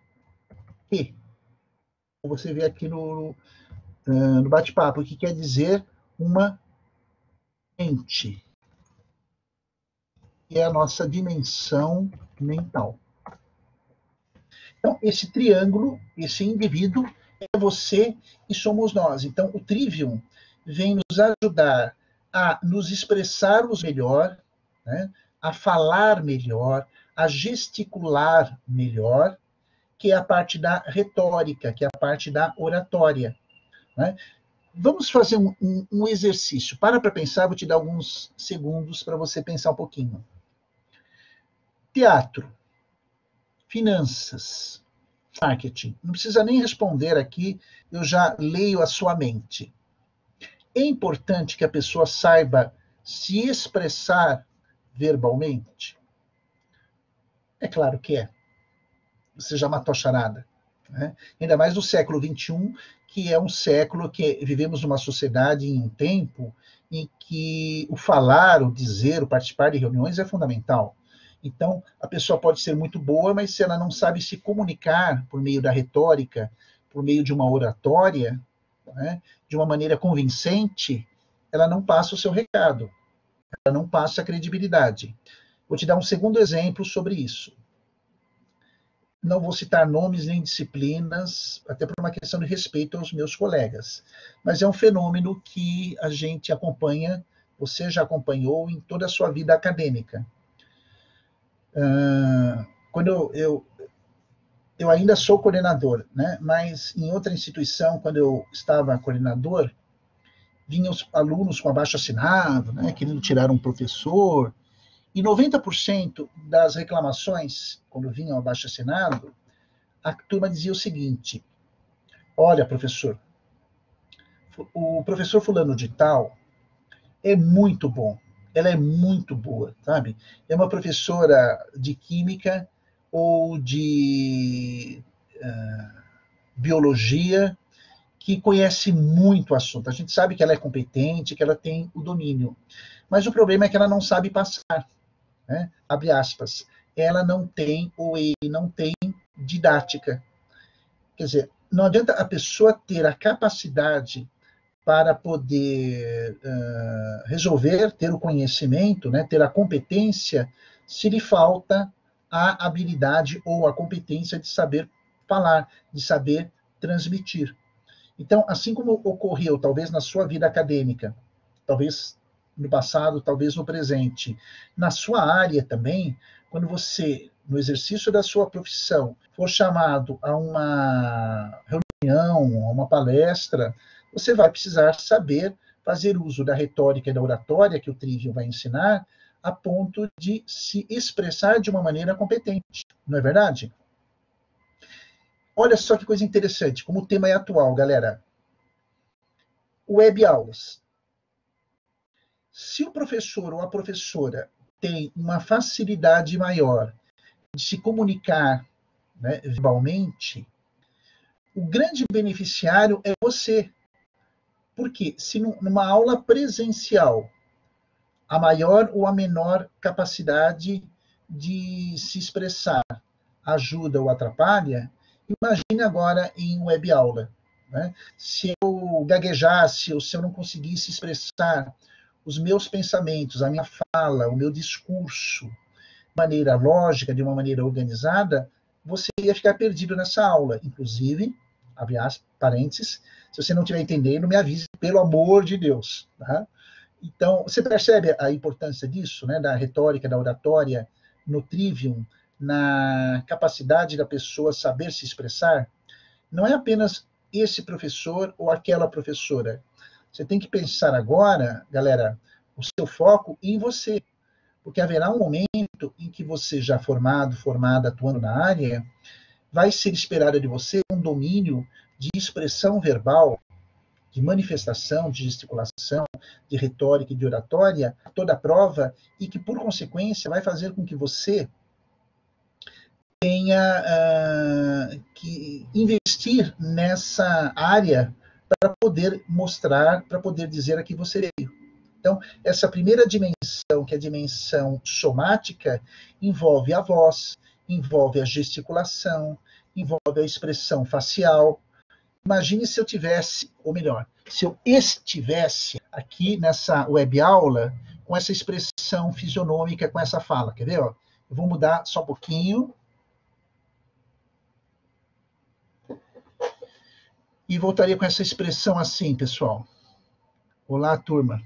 Você vê aqui no, no bate-papo, que quer dizer uma mente, que é a nossa dimensão mental. Então, esse triângulo, esse indivíduo, é você e somos nós. Então, o Trivium vem nos ajudar a nos expressarmos melhor, né, a falar melhor, a gesticular melhor, que é a parte da retórica, que é a parte da oratória. Né? Vamos fazer um, um, um exercício. Para para pensar, vou te dar alguns segundos para você pensar um pouquinho. Teatro, finanças, marketing. Não precisa nem responder aqui, eu já leio a sua mente. É importante que a pessoa saiba se expressar verbalmente? É claro que é. Você já matou a charada. Né? Ainda mais no século vinte e um, que é um século que vivemos numa sociedade em um tempo em que o falar, o dizer, o participar de reuniões é fundamental. Então, a pessoa pode ser muito boa, mas se ela não sabe se comunicar por meio da retórica, por meio de uma oratória, né, de uma maneira convincente, ela não passa o seu recado, ela não passa a credibilidade. Vou te dar um segundo exemplo sobre isso. Não vou citar nomes nem disciplinas, até por uma questão de respeito aos meus colegas, mas é um fenômeno que a gente acompanha, você já acompanhou em toda a sua vida acadêmica. Uh, quando eu, eu, eu ainda sou coordenador, né? Mas em outra instituição, quando eu estava coordenador, vinham os alunos com abaixo-assinado, né? Querendo tirar um professor, e noventa por cento das reclamações, quando vinham abaixo-assinado, a turma dizia o seguinte: olha, professor, o professor fulano de tal é muito bom, ela é muito boa, sabe? É uma professora de química ou de uh, biologia que conhece muito o assunto. A gente sabe que ela é competente, que ela tem o domínio. mas o problema é que ela não sabe passar, né? Abre aspas. Ela não tem, ou ele não tem didática. Quer dizer, não adianta a pessoa ter a capacidade para poder uh, resolver, ter o conhecimento, né, ter a competência, se lhe falta a habilidade ou a competência de saber falar, de saber transmitir. Então, assim como ocorreu, talvez na sua vida acadêmica, talvez no passado, talvez no presente, na sua área também, quando você, no exercício da sua profissão, for chamado a uma reunião, a uma palestra, você vai precisar saber fazer uso da retórica e da oratória que o Trivium vai ensinar, a ponto de se expressar de uma maneira competente, não é verdade? Olha só que coisa interessante, como o tema é atual, galera. Web aulas. Se o professor ou a professora tem uma facilidade maior de se comunicar, né, verbalmente, o grande beneficiário é você. Porque se numa aula presencial a maior ou a menor capacidade de se expressar ajuda ou atrapalha, imagine agora em web aula. Né? Se eu gaguejasse ou se eu não conseguisse expressar os meus pensamentos, a minha fala, o meu discurso, de maneira lógica, de uma maneira organizada, você ia ficar perdido nessa aula. Inclusive, abre aspas, parênteses, se você não estiver entendendo, me avise, pelo amor de Deus. Tá? Então, você percebe a importância disso, né, da retórica, da oratória, no trivium, na capacidade da pessoa saber se expressar? Não é apenas esse professor ou aquela professora. Você tem que pensar agora, galera, o seu foco em você. Porque haverá um momento em que você, já formado, formada, atuando na área, vai ser esperado de você um domínio de expressão verbal, de manifestação, de gesticulação, de retórica e de oratória, toda a prova, e que, por consequência, vai fazer com que você tenha uh, que investir nessa área para poder mostrar, para poder dizer a que você veio. Então, essa primeira dimensão, que é a dimensão somática, envolve a voz, envolve a gesticulação, envolve a expressão facial. Imagine se eu tivesse, ou melhor, se eu estivesse aqui nessa web aula com essa expressão fisionômica, com essa fala. Quer ver? Ó? Eu vou mudar só um pouquinho. E voltaria com essa expressão assim, pessoal. Olá, turma.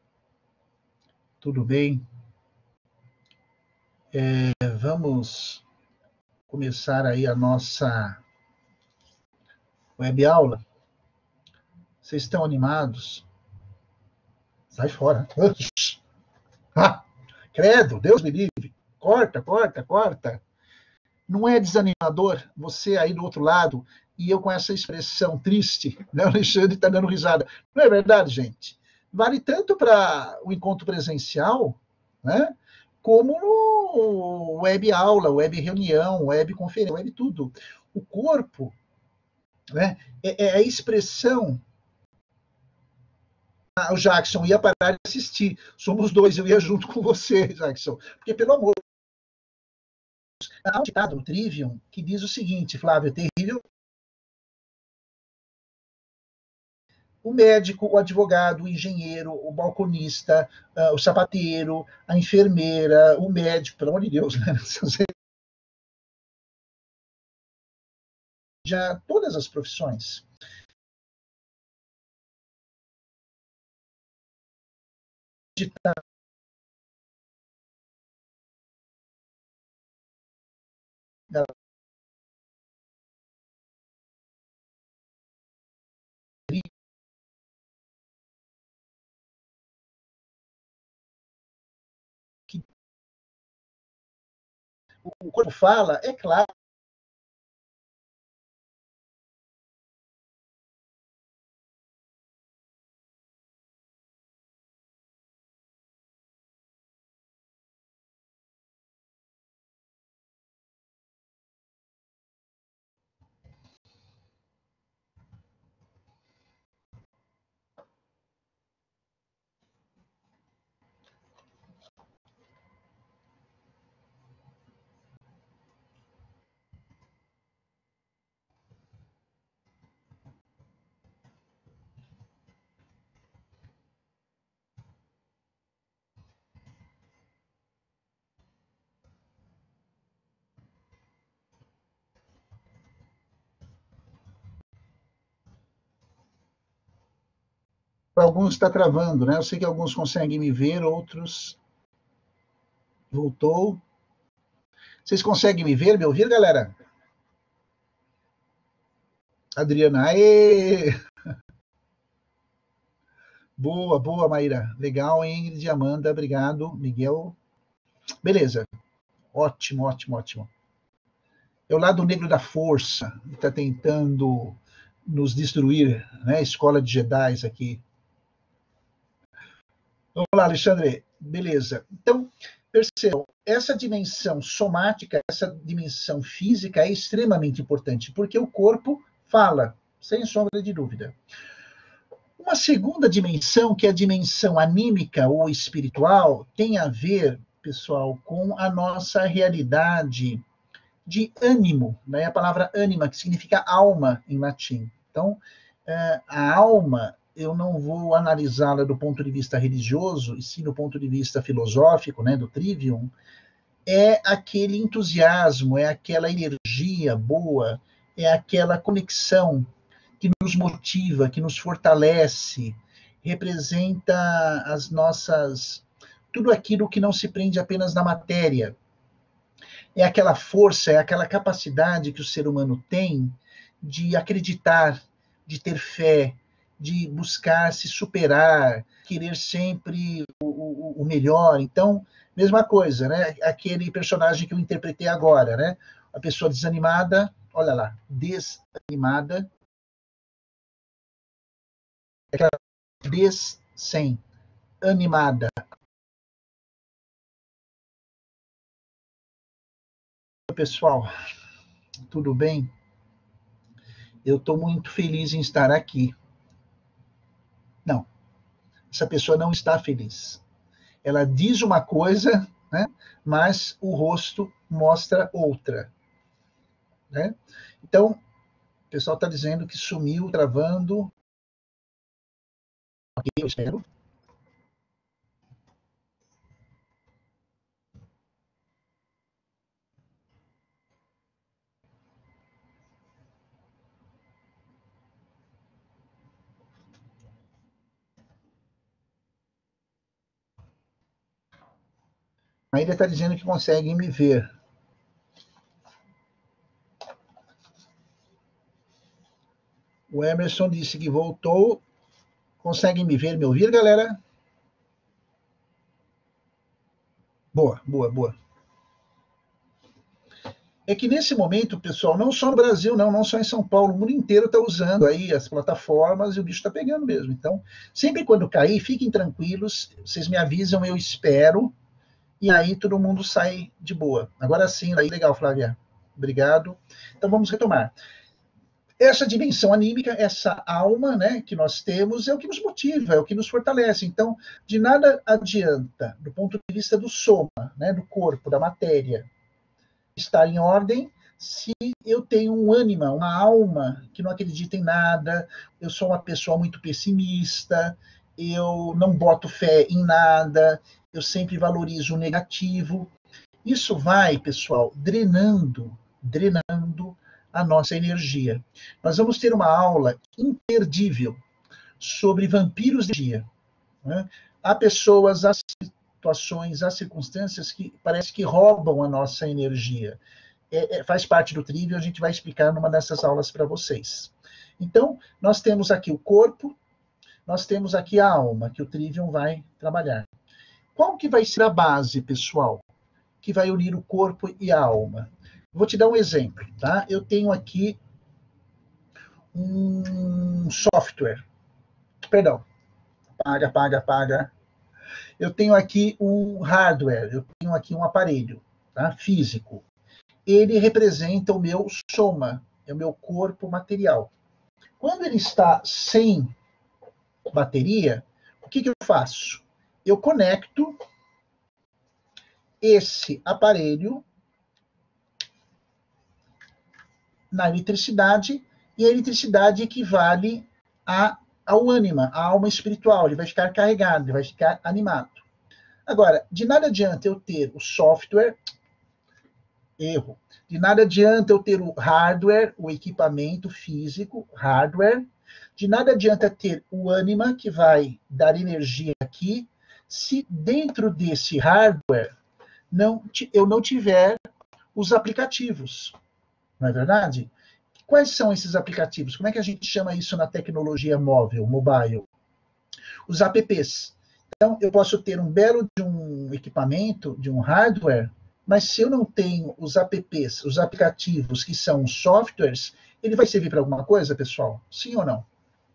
Tudo bem? É, vamos começar aí a nossa web aula. Vocês estão animados? Sai fora. Ah, credo, Deus me livre. Corta, corta, corta. Não é desanimador você aí do outro lado e eu com essa expressão triste, né? O Alexandre está dando risada. Não é verdade, gente? Vale tanto para o encontro presencial, né? Como no web aula, web reunião, web conferência, web tudo. O corpo, né, é, é a expressão. Ah, o Jackson ia parar de assistir. Somos dois, eu ia junto com você, Jackson. Porque, pelo amor. Há um ditado no Trivium que diz o seguinte, Flávio, é terrível. O médico, o advogado, o engenheiro, o balconista, uh, o sapateiro, a enfermeira, o médico, pelo amor de Deus, né? Já todas as profissões. O corpo fala, é claro. Para alguns está travando, né? Eu sei que alguns conseguem me ver, outros... Voltou. Vocês conseguem me ver, me ouvir, galera? Adriana, aê! Boa, boa, Maíra. Legal, Ingrid, Amanda, obrigado. Miguel. Beleza. Ótimo, ótimo, ótimo. É o lado negro da força que está tentando nos destruir, né? Escola de Jedi aqui. Vamos lá, Alexandre. Beleza. Então, percebam, essa dimensão somática, essa dimensão física é extremamente importante, porque o corpo fala, sem sombra de dúvida. Uma segunda dimensão, que é a dimensão anímica ou espiritual, tem a ver, pessoal, com a nossa realidade de ânimo, né? A palavra ânima, que significa alma em latim. Então, a alma, eu não vou analisá-la do ponto de vista religioso, e sim do ponto de vista filosófico, né, do trivium, é aquele entusiasmo, é aquela energia boa, é aquela conexão que nos motiva, que nos fortalece, representa as nossas... tudo aquilo que não se prende apenas na matéria. É aquela força, é aquela capacidade que o ser humano tem de acreditar, de ter fé, de buscar se superar, querer sempre o, o, o melhor. Então, mesma coisa, né? Aquele personagem que eu interpretei agora, né? A pessoa desanimada, olha lá, desanimada, aquela des sem, animada. Pessoal, tudo bem? Eu estou muito feliz em estar aqui. Não, essa pessoa não está feliz. Ela diz uma coisa, né, mas o rosto mostra outra. Né? Então, o pessoal está dizendo que sumiu, travando. Ok, eu espero. Ainda está dizendo que conseguem me ver. O Emerson disse que voltou. Conseguem me ver, me ouvir, galera? Boa, boa, boa. É que nesse momento, pessoal, não só no Brasil, não, não só em São Paulo, o mundo inteiro está usando aí as plataformas e o bicho está pegando mesmo. Então, sempre quando cair, fiquem tranquilos, vocês me avisam, eu espero, e aí todo mundo sai de boa. Agora sim, aí legal, Flávia. Obrigado. Então vamos retomar. Essa dimensão anímica, essa alma, né, que nós temos, é o que nos motiva, é o que nos fortalece. Então, de nada adianta, do ponto de vista do soma, né, do corpo, da matéria, estar em ordem se eu tenho um ânima, uma alma que não acredita em nada, eu sou uma pessoa muito pessimista, eu não boto fé em nada, eu sempre valorizo o negativo. Isso vai, pessoal, drenando, drenando a nossa energia. Nós vamos ter uma aula imperdível sobre vampiros de dia. Né? Há pessoas, há situações, há circunstâncias que parece que roubam a nossa energia. É, é, faz parte do Trivium, a gente vai explicar numa dessas aulas para vocês. Então, nós temos aqui o corpo, nós temos aqui a alma, que o Trivium vai trabalhar. Qual que vai ser a base, pessoal, que vai unir o corpo e a alma? Vou te dar um exemplo, tá? Eu tenho aqui um software, perdão, apaga, apaga, apaga. Eu tenho aqui um hardware, eu tenho aqui um aparelho, tá? Físico. Ele representa o meu soma, é o meu corpo material. Quando ele está sem bateria, o que, que eu faço? Eu conecto esse aparelho na eletricidade, e a eletricidade equivale a, ao ânima, à alma espiritual. Ele vai ficar carregado, ele vai ficar animado. Agora, de nada adianta eu ter o software, erro. De nada adianta eu ter o hardware, o equipamento físico, hardware, De nada adianta ter o ânima, que vai dar energia aqui, se dentro desse hardware não, eu não tiver os aplicativos. Não é verdade? Quais são esses aplicativos? Como é que a gente chama isso na tecnologia móvel, mobile? Os apps. Então, eu posso ter um belo de um equipamento, de um hardware, mas se eu não tenho os apps, os aplicativos, que são softwares, ele vai servir para alguma coisa, pessoal? Sim ou não?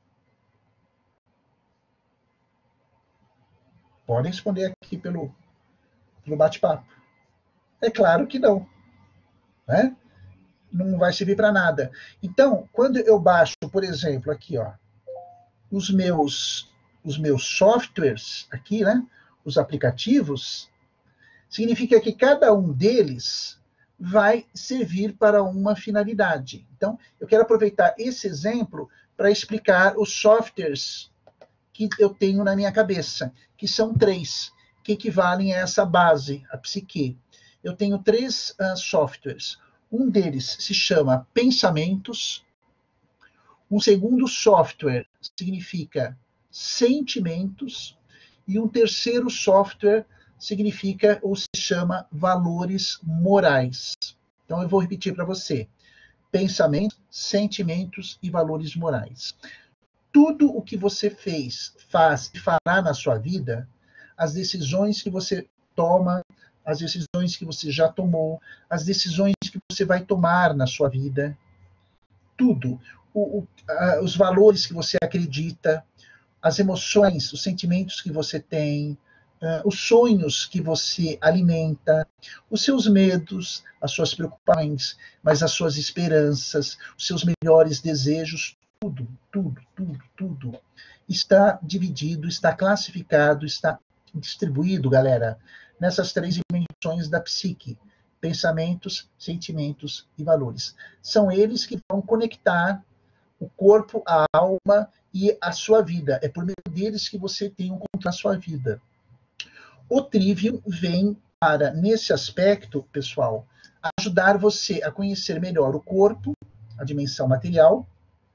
Podem responder aqui pelo, pelo bate-papo. É claro que não. Né? Não vai servir para nada. Então, quando eu baixo, por exemplo, aqui, ó, os meus, os meus softwares, aqui, né, os aplicativos, significa que cada um deles vai servir para uma finalidade. Então, eu quero aproveitar esse exemplo para explicar os softwares que eu tenho na minha cabeça, que são três, que equivalem a essa base, a psique. Eu tenho três uh, softwares. Um deles se chama Pensamentos. Um segundo software significa Sentimentos. E um terceiro software significa ou se chama Valores Morais. Então, eu vou repetir para você. Pensamentos, sentimentos e valores morais. Tudo o que você fez, faz e fará na sua vida, as decisões que você toma, as decisões que você já tomou, as decisões que você vai tomar na sua vida, tudo, o, o, a, os valores que você acredita, as emoções, os sentimentos que você tem, uh, os sonhos que você alimenta, os seus medos, as suas preocupações, mas as suas esperanças, os seus melhores desejos, tudo, tudo, tudo, tudo está dividido, está classificado, está distribuído, galera, nessas três dimensões da psique: pensamentos, sentimentos e valores. São eles que vão conectar o corpo, a alma e a sua vida. É por meio deles que você tem um controle na sua vida. O Trivium vem para, nesse aspecto, pessoal, ajudar você a conhecer melhor o corpo, a dimensão material,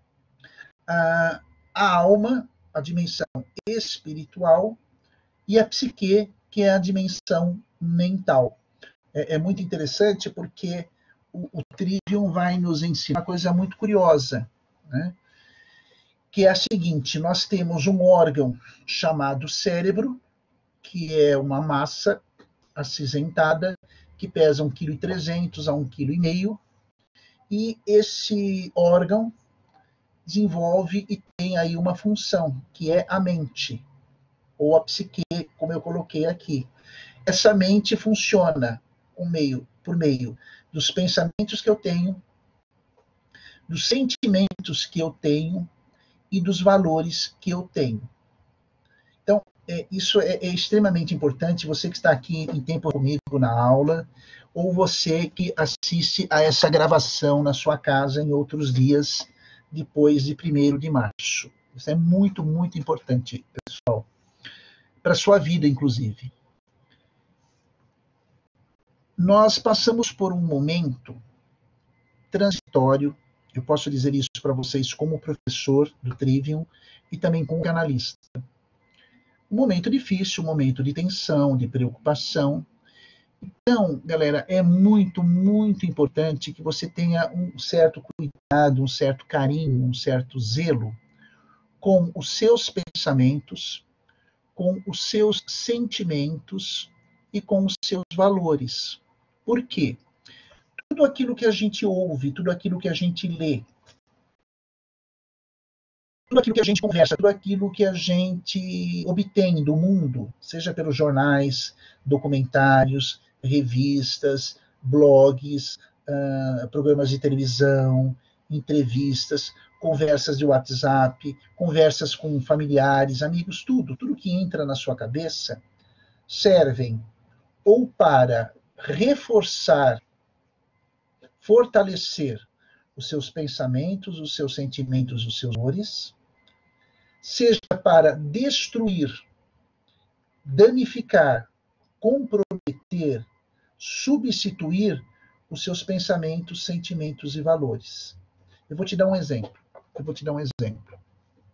a, a alma, a dimensão espiritual, e a psique, que é a dimensão mental. É, é muito interessante porque o, o Trivium vai nos ensinar uma coisa muito curiosa, né? Que é a seguinte: nós temos um órgão chamado cérebro, que é uma massa acinzentada, que pesa um vírgula três quilos a um vírgula cinco quilos, e esse órgão desenvolve e tem aí uma função, que é a mente, ou a psique, como eu coloquei aqui. Essa mente funciona por meio, por meio dos pensamentos que eu tenho, dos sentimentos que eu tenho e dos valores que eu tenho. Então, é, isso é, é extremamente importante. Você que está aqui em tempo comigo na aula, ou você que assiste a essa gravação na sua casa em outros dias, depois de primeiro de março. Isso é muito, muito importante, pessoal. Para a sua vida, inclusive. Nós passamos por um momento transitório, eu posso dizer isso para vocês como professor do Trivium e também como canalista. Um momento difícil, um momento de tensão, de preocupação. Então, galera, é muito, muito importante que você tenha um certo cuidado, um certo carinho, um certo zelo com os seus pensamentos, com os seus sentimentos e com os seus valores. Por quê? Tudo aquilo que a gente ouve, tudo aquilo que a gente lê, tudo aquilo que a gente conversa, tudo aquilo que a gente obtém do mundo, seja pelos jornais, documentários, revistas, blogs, uh, programas de televisão, entrevistas, conversas de WhatsApp, conversas com familiares, amigos, tudo, tudo que entra na sua cabeça servem ou para reforçar, fortalecer os seus pensamentos, os seus sentimentos, os seus valores, seja para destruir, danificar, comprometer, substituir os seus pensamentos, sentimentos e valores. Eu vou te dar um exemplo. Eu vou te dar um exemplo.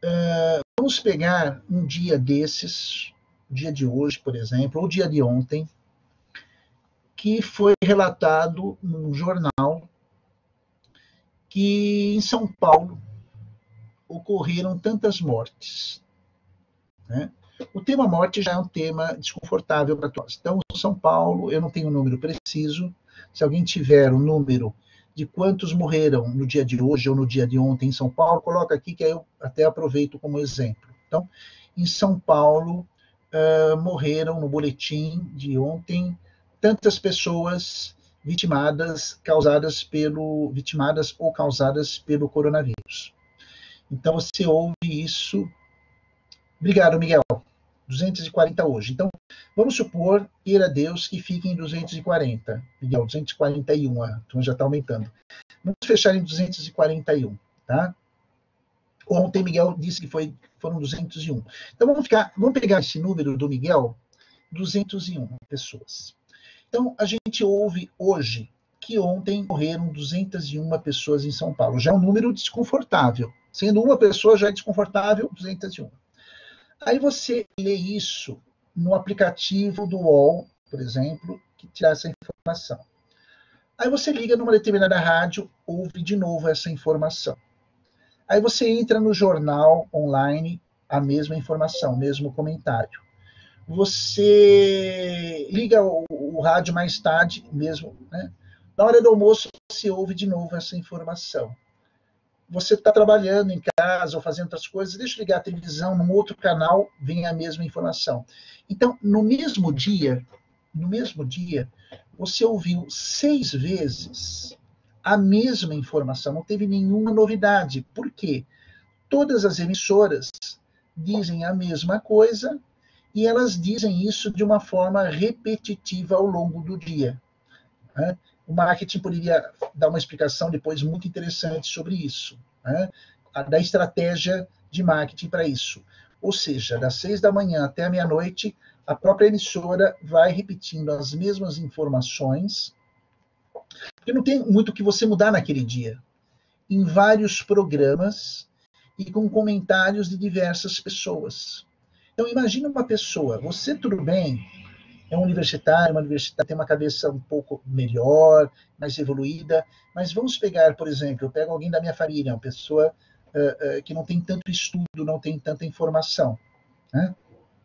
Uh, vamos pegar um dia desses, o dia de hoje, por exemplo, ou o dia de ontem, que foi relatado num jornal que em São Paulo ocorreram tantas mortes, né? O tema morte já é um tema desconfortável para todos. Então, São Paulo, eu não tenho um número preciso. Se alguém tiver um número de quantos morreram no dia de hoje ou no dia de ontem em São Paulo, coloca aqui que eu até aproveito como exemplo. Então, em São Paulo, uh, morreram no boletim de ontem tantas pessoas vitimadas, causadas pelo, vitimadas ou causadas pelo coronavírus. Então, você ouve isso. Obrigado, Miguel. duzentos e quarenta hoje. Então, vamos supor, queira Deus, que fique em duzentos e quarenta. Miguel, duzentos e quarenta e um, então já está aumentando. Vamos fechar em duzentos e quarenta e um, tá? Ontem, Miguel disse que foi, foram duzentos e um. Então, vamos, ficar, vamos pegar esse número do Miguel, duzentos e um pessoas. Então, a gente ouve hoje que ontem morreram duzentas e uma pessoas em São Paulo. Já é um número desconfortável. Sendo uma pessoa já é desconfortável, duzentas e uma. Aí você lê isso no aplicativo do U O L, por exemplo, que traz essa informação. Aí você liga numa determinada rádio, ouve de novo essa informação. Aí você entra no jornal online, a mesma informação, o mesmo comentário. Você liga o, o rádio mais tarde, mesmo, né? Na hora do almoço, você ouve de novo essa informação. Você está trabalhando em casa ou fazendo outras coisas, deixa eu ligar a televisão, num outro canal vem a mesma informação. Então, no mesmo dia, no mesmo dia, você ouviu seis vezes a mesma informação, não teve nenhuma novidade. Por quê? Todas as emissoras dizem a mesma coisa e elas dizem isso de uma forma repetitiva ao longo do dia, né? O marketing poderia dar uma explicação depois muito interessante sobre isso, né? Da estratégia de marketing para isso. Ou seja, das seis da manhã até a meia-noite, a própria emissora vai repetindo as mesmas informações, porque não tem muito o que você mudar naquele dia, em vários programas e com comentários de diversas pessoas. Então, imagina uma pessoa, você tudo bem, é um universitário, uma universitária tem uma cabeça um pouco melhor, mais evoluída, mas vamos pegar, por exemplo, eu pego alguém da minha família, uma pessoa uh, uh, que não tem tanto estudo, não tem tanta informação, né?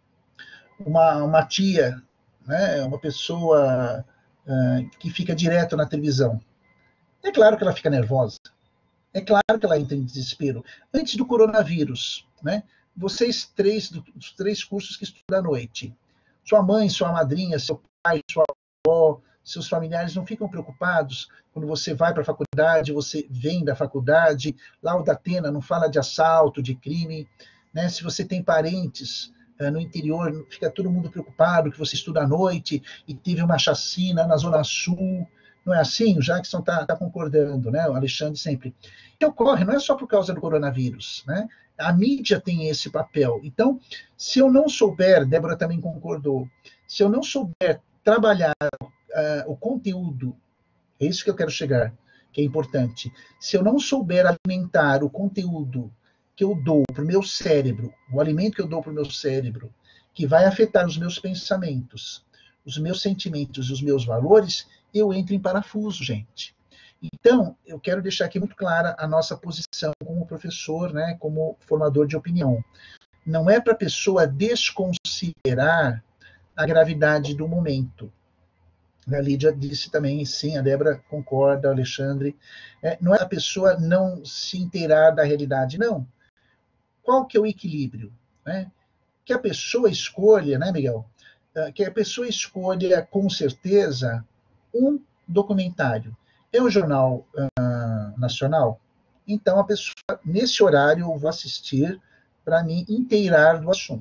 Uma, uma tia, né? Uma pessoa uh, que fica direto na televisão. É claro que ela fica nervosa, é claro que ela entra em desespero. Antes do coronavírus, né? Vocês três, dos três cursos que estudam à noite, sua mãe, sua madrinha, seu pai, sua avó, seus familiares não ficam preocupados quando você vai para a faculdade, você vem da faculdade, lá o Datena não fala de assalto, de crime, né? Se você tem parentes uh, no interior, fica todo mundo preocupado que você estuda à noite e teve uma chacina na Zona Sul. Não é assim? O Jackson está tá concordando, né? O Alexandre sempre. O que ocorre não é só por causa do coronavírus, né? A mídia tem esse papel. Então, se eu não souber, Débora também concordou, se eu não souber trabalhar uh, o conteúdo, é isso que eu quero chegar, que é importante. Se eu não souber alimentar o conteúdo que eu dou para o meu cérebro, o alimento que eu dou para o meu cérebro, que vai afetar os meus pensamentos, os meus sentimentos e os meus valores, eu entro em parafuso, gente. Então, eu quero deixar aqui muito clara a nossa posição como professor, né, como formador de opinião. Não é para a pessoa desconsiderar a gravidade do momento. A Lídia disse também, sim, a Débora concorda, o Alexandre. É, não é a pessoa não se inteirar da realidade, não. Qual que é o equilíbrio? Né? Que a pessoa escolha, né, Miguel? Que a pessoa escolha, com certeza, um documentário. É um jornal uh, nacional? Então, a pessoa, nesse horário, eu vou assistir para me inteirar do assunto.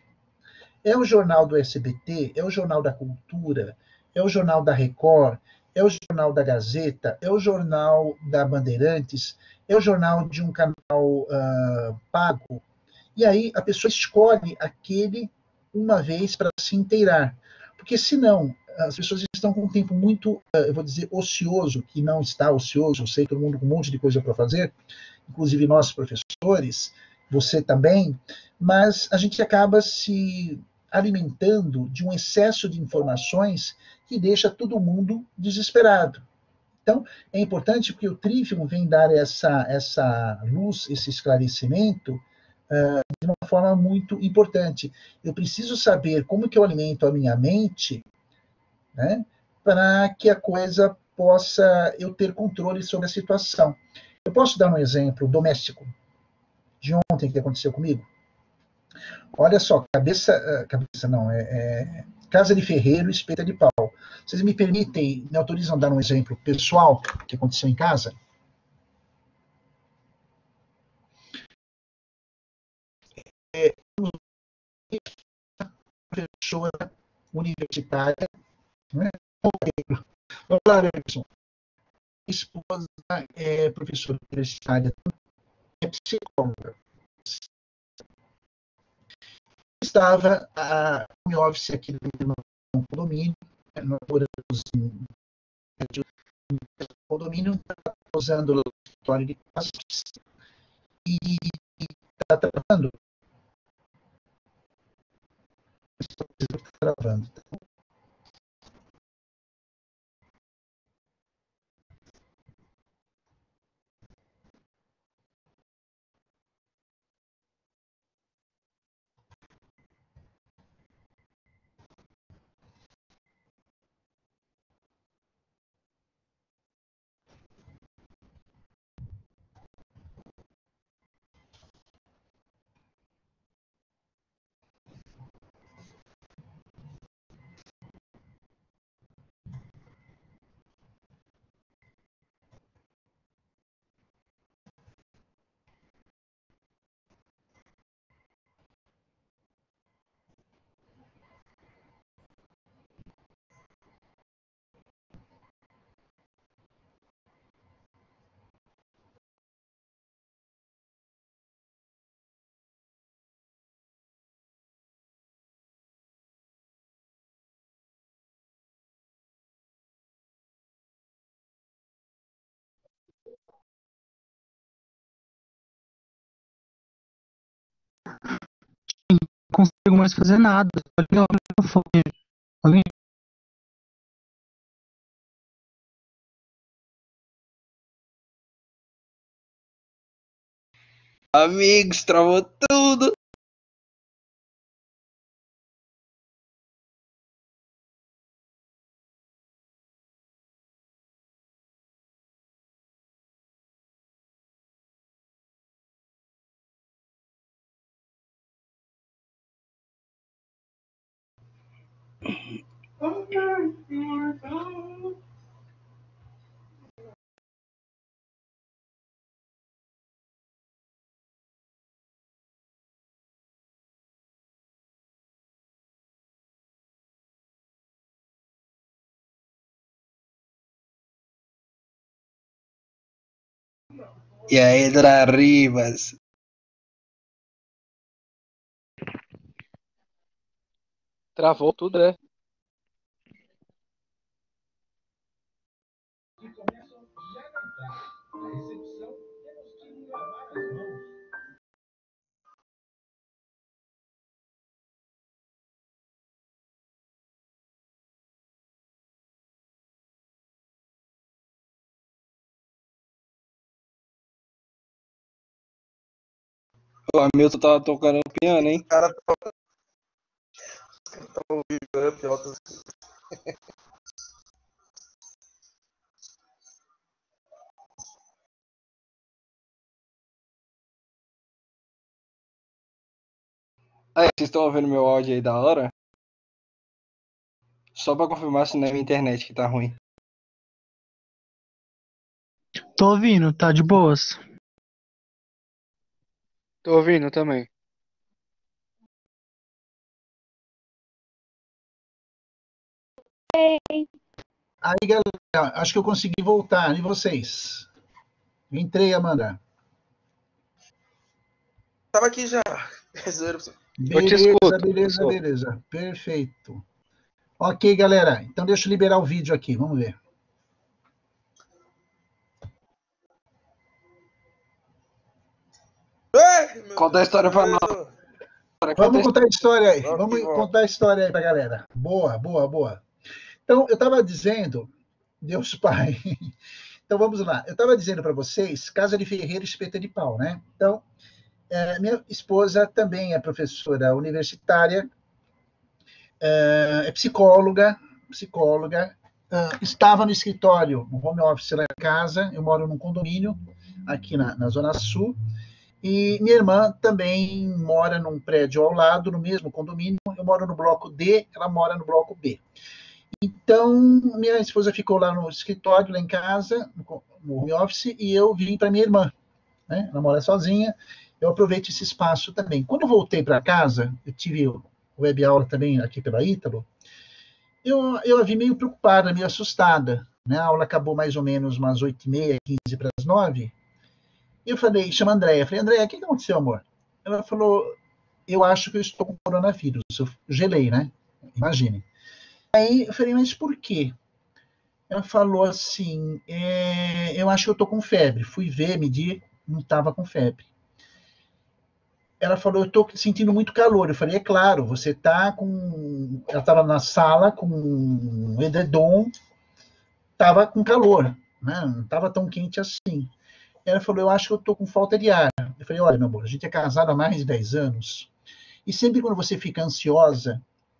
É o jornal do S B T? É o jornal da Cultura? É o jornal da Record? É o jornal da Gazeta? É o jornal da Bandeirantes? É o jornal de um canal uh, pago? E aí a pessoa escolhe aquele uma vez para se inteirar. Porque senão, as pessoas estão com um tempo muito, eu vou dizer, ocioso, que não está ocioso, eu sei, todo mundo com um monte de coisa para fazer, inclusive nós professores, você também, mas a gente acaba se alimentando de um excesso de informações que deixa todo mundo desesperado. Então, é importante porque o Trivium vem dar essa, essa luz, esse esclarecimento, uh, de uma forma muito importante. Eu preciso saber como que eu alimento a minha mente, né, para que a coisa possa eu ter controle sobre a situação. Eu posso dar um exemplo doméstico de ontem que aconteceu comigo? Olha só, cabeça, cabeça não, é, é casa de ferreiro, espeta de pau. Vocês me permitem, me autorizam a dar um exemplo pessoal que aconteceu em casa? É, uma pessoa universitária, né? Olá, Erickson. Esposa é professora universitária, é psicóloga. Estava a home office aqui no condomínio, no condomínio, usando o escritório de casas e está travando. Estou travando. Não consigo mais fazer nada. Olha o microfone. Alguém? Amigos, travou tudo. E aí, Dra Ribas? Travou tudo, né? O Hamilton tava tocando piano, hein? O cara tá, tá ouvindo, é pior. Aí, vocês estão ouvindo meu áudio aí da hora? Só pra confirmar se não é minha internet que tá ruim. Tô ouvindo, tá de boas. Tô ouvindo também. Aí, galera, acho que eu consegui voltar. E vocês? Entrei, Amanda. Tava aqui já. Eu te Beleza, escuto, beleza, professor. beleza. Perfeito. Ok, galera. Então deixa eu liberar o vídeo aqui. Vamos ver. Ai, meu Conta a história pra nós. Deus. Vamos contar a história aí. Vamos Vamos que vamos. contar a história aí pra galera. Boa, boa, boa. Então, eu estava dizendo, Deus Pai. Então, vamos lá. Eu estava dizendo para vocês, casa de ferreiro, espeta de pau, né? Então, é, minha esposa também é professora universitária, é, é psicóloga, psicóloga, é, estava no escritório, no home office lá em casa. Eu moro num condomínio aqui na, na Zona Sul. E minha irmã também mora num prédio ao lado, no mesmo condomínio. Eu moro no bloco D, ela mora no bloco B. Então, minha esposa ficou lá no escritório, lá em casa, no home office, e eu vim para minha irmã, né? Ela mora sozinha, eu aproveito esse espaço também. Quando eu voltei para casa, eu tive web aula também aqui pela Ítalo, eu, eu a vi meio preocupada, meio assustada, né? A aula acabou mais ou menos umas oito e meia, quinze para as nove. E eu falei, chama a Andréia. Eu falei, Andréia, o que aconteceu, amor? Ela falou, eu acho que eu estou com coronavírus. Eu gelei, né? Imagine. Aí eu falei, mas por quê? Ela falou assim, é, eu acho que eu estou com febre. Fui ver, medir, não estava com febre. Ela falou, eu estou sentindo muito calor. Eu falei, é claro, você está com... Ela estava na sala com um edredom, estava com calor, né? Não estava tão quente assim. Ela falou, eu acho que eu estou com falta de ar. Eu falei, olha, meu amor, a gente é casado há mais de dez anos, e sempre quando você fica ansiosa,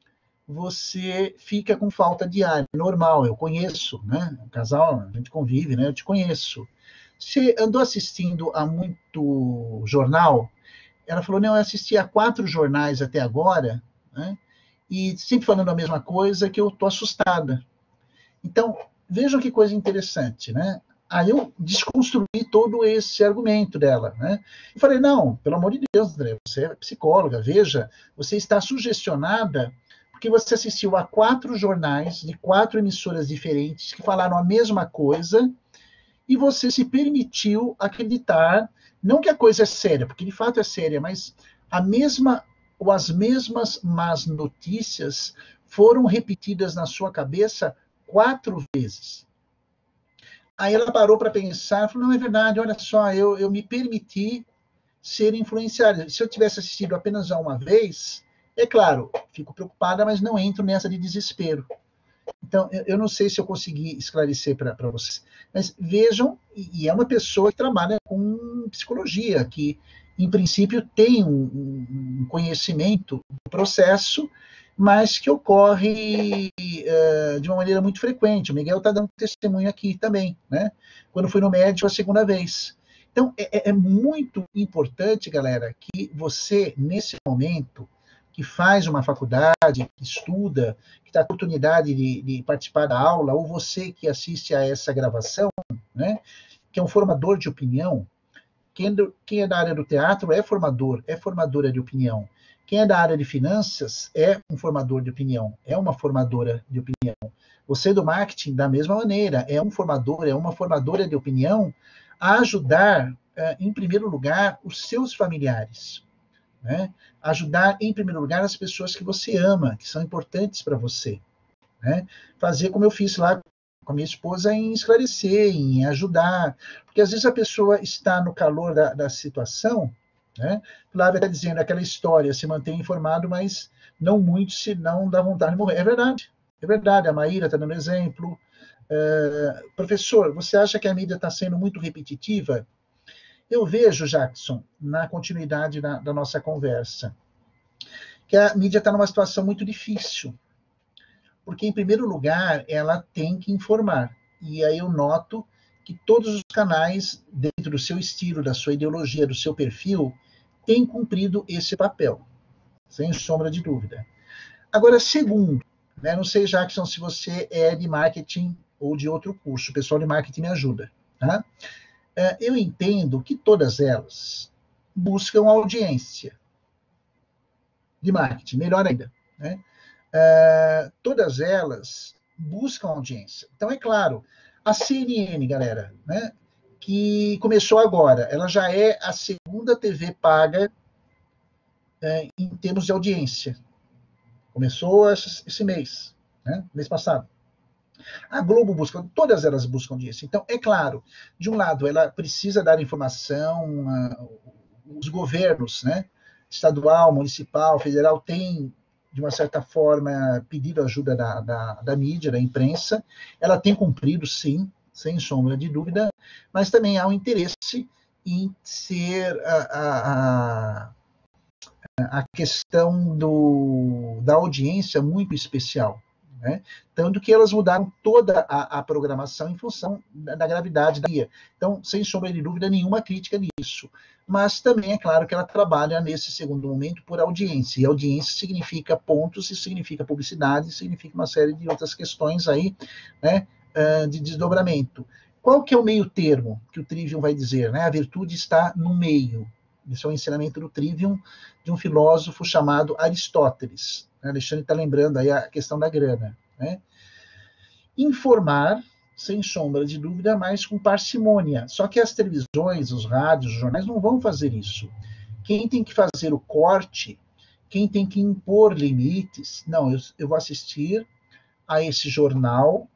você fica com falta de ar. É normal, eu conheço, né? O casal, a gente convive, né? Eu te conheço. Você andou assistindo a muito jornal? Ela falou, não, eu assisti a quatro jornais até agora, né? E sempre falando a mesma coisa, que eu estou assustada. Então, vejam que coisa interessante, né? Aí eu desconstruí todo esse argumento dela, né? E falei, não, pelo amor de Deus, André, você é psicóloga, veja, você está sugestionada porque você assistiu a quatro jornais de quatro emissoras diferentes que falaram a mesma coisa e você se permitiu acreditar, não que a coisa é séria, porque de fato é séria, mas a mesma ou as mesmas más notícias foram repetidas na sua cabeça quatro vezes. Aí ela parou para pensar, falou, não, é verdade, olha só, eu, eu me permiti ser influenciada. Se eu tivesse assistido apenas a uma vez, é claro, fico preocupada, mas não entro nessa de desespero. Então, eu, eu não sei se eu consegui esclarecer para vocês, mas vejam, e, e é uma pessoa que trabalha com psicologia, que, em princípio, tem um, um conhecimento do processo, mas que ocorre uh, de uma maneira muito frequente. O Miguel está dando testemunho aqui também, né? Quando fui no médico a segunda vez. Então, é, é muito importante, galera, que você, nesse momento, que faz uma faculdade, que estuda, que tem a oportunidade de, de participar da aula, ou você que assiste a essa gravação, né? Que é um formador de opinião. Quem, do, quem é da área do teatro é formador, é formadora de opinião. Quem é da área de finanças é um formador de opinião, é uma formadora de opinião. Você do marketing, da mesma maneira, é um formador, é uma formadora de opinião a ajudar, em primeiro lugar, os seus familiares. Né? Ajudar, em primeiro lugar, as pessoas que você ama, que são importantes para você. Né? Fazer como eu fiz lá com a minha esposa, em esclarecer, em ajudar. Porque às vezes a pessoa está no calor da, da situação, né? Flávia está dizendo aquela história, se mantém informado, mas não muito, se não dá vontade de morrer. É verdade, é verdade. A Maíra está dando exemplo. Uh, professor, você acha que a mídia está sendo muito repetitiva? Eu vejo, Jackson, na continuidade da, da nossa conversa, que a mídia está numa situação muito difícil. Porque, em primeiro lugar, ela tem que informar. E aí eu noto que todos os canais, dentro do seu estilo, da sua ideologia, do seu perfil, têm cumprido esse papel, sem sombra de dúvida. Agora, segundo, né, não sei, Jackson, se você é de marketing ou de outro curso, o pessoal de marketing me ajuda. Tá? Eu entendo que todas elas buscam audiência de marketing, melhor ainda. Né? Uh, todas elas buscam audiência. Então, é claro, a C N N, galera, né, que começou agora, ela já é a segunda T V paga uh, em termos de audiência. Começou esse mês, né, mês passado. A Globo busca, todas elas buscam audiência. Então, é claro, de um lado, ela precisa dar informação, uh, os governos, né, estadual, municipal, federal, têm, de uma certa forma, pedido ajuda da, da, da mídia, da imprensa. Ela tem cumprido, sim, sem sombra de dúvida, mas também há um interesse em ser a, a, a questão do, da audiência muito especial, né? Tanto que elas mudaram toda a, a programação em função da, da gravidade da guia. Então, sem sombra de dúvida, nenhuma crítica nisso. Mas também é claro que ela trabalha nesse segundo momento por audiência. E audiência significa pontos, e significa publicidade, significa uma série de outras questões aí, né, de desdobramento. Qual que é o meio termo que o Trivium vai dizer, né? A virtude está no meio. Isso é um ensinamento do Trivium, de um filósofo chamado Aristóteles. Alexandre está lembrando aí a questão da grana, né? Informar, sem sombra de dúvida, mas com parcimônia. Só que as televisões, os rádios, os jornais não vão fazer isso. Quem tem que fazer o corte, quem tem que impor limites, não, eu, eu vou assistir a esse jornal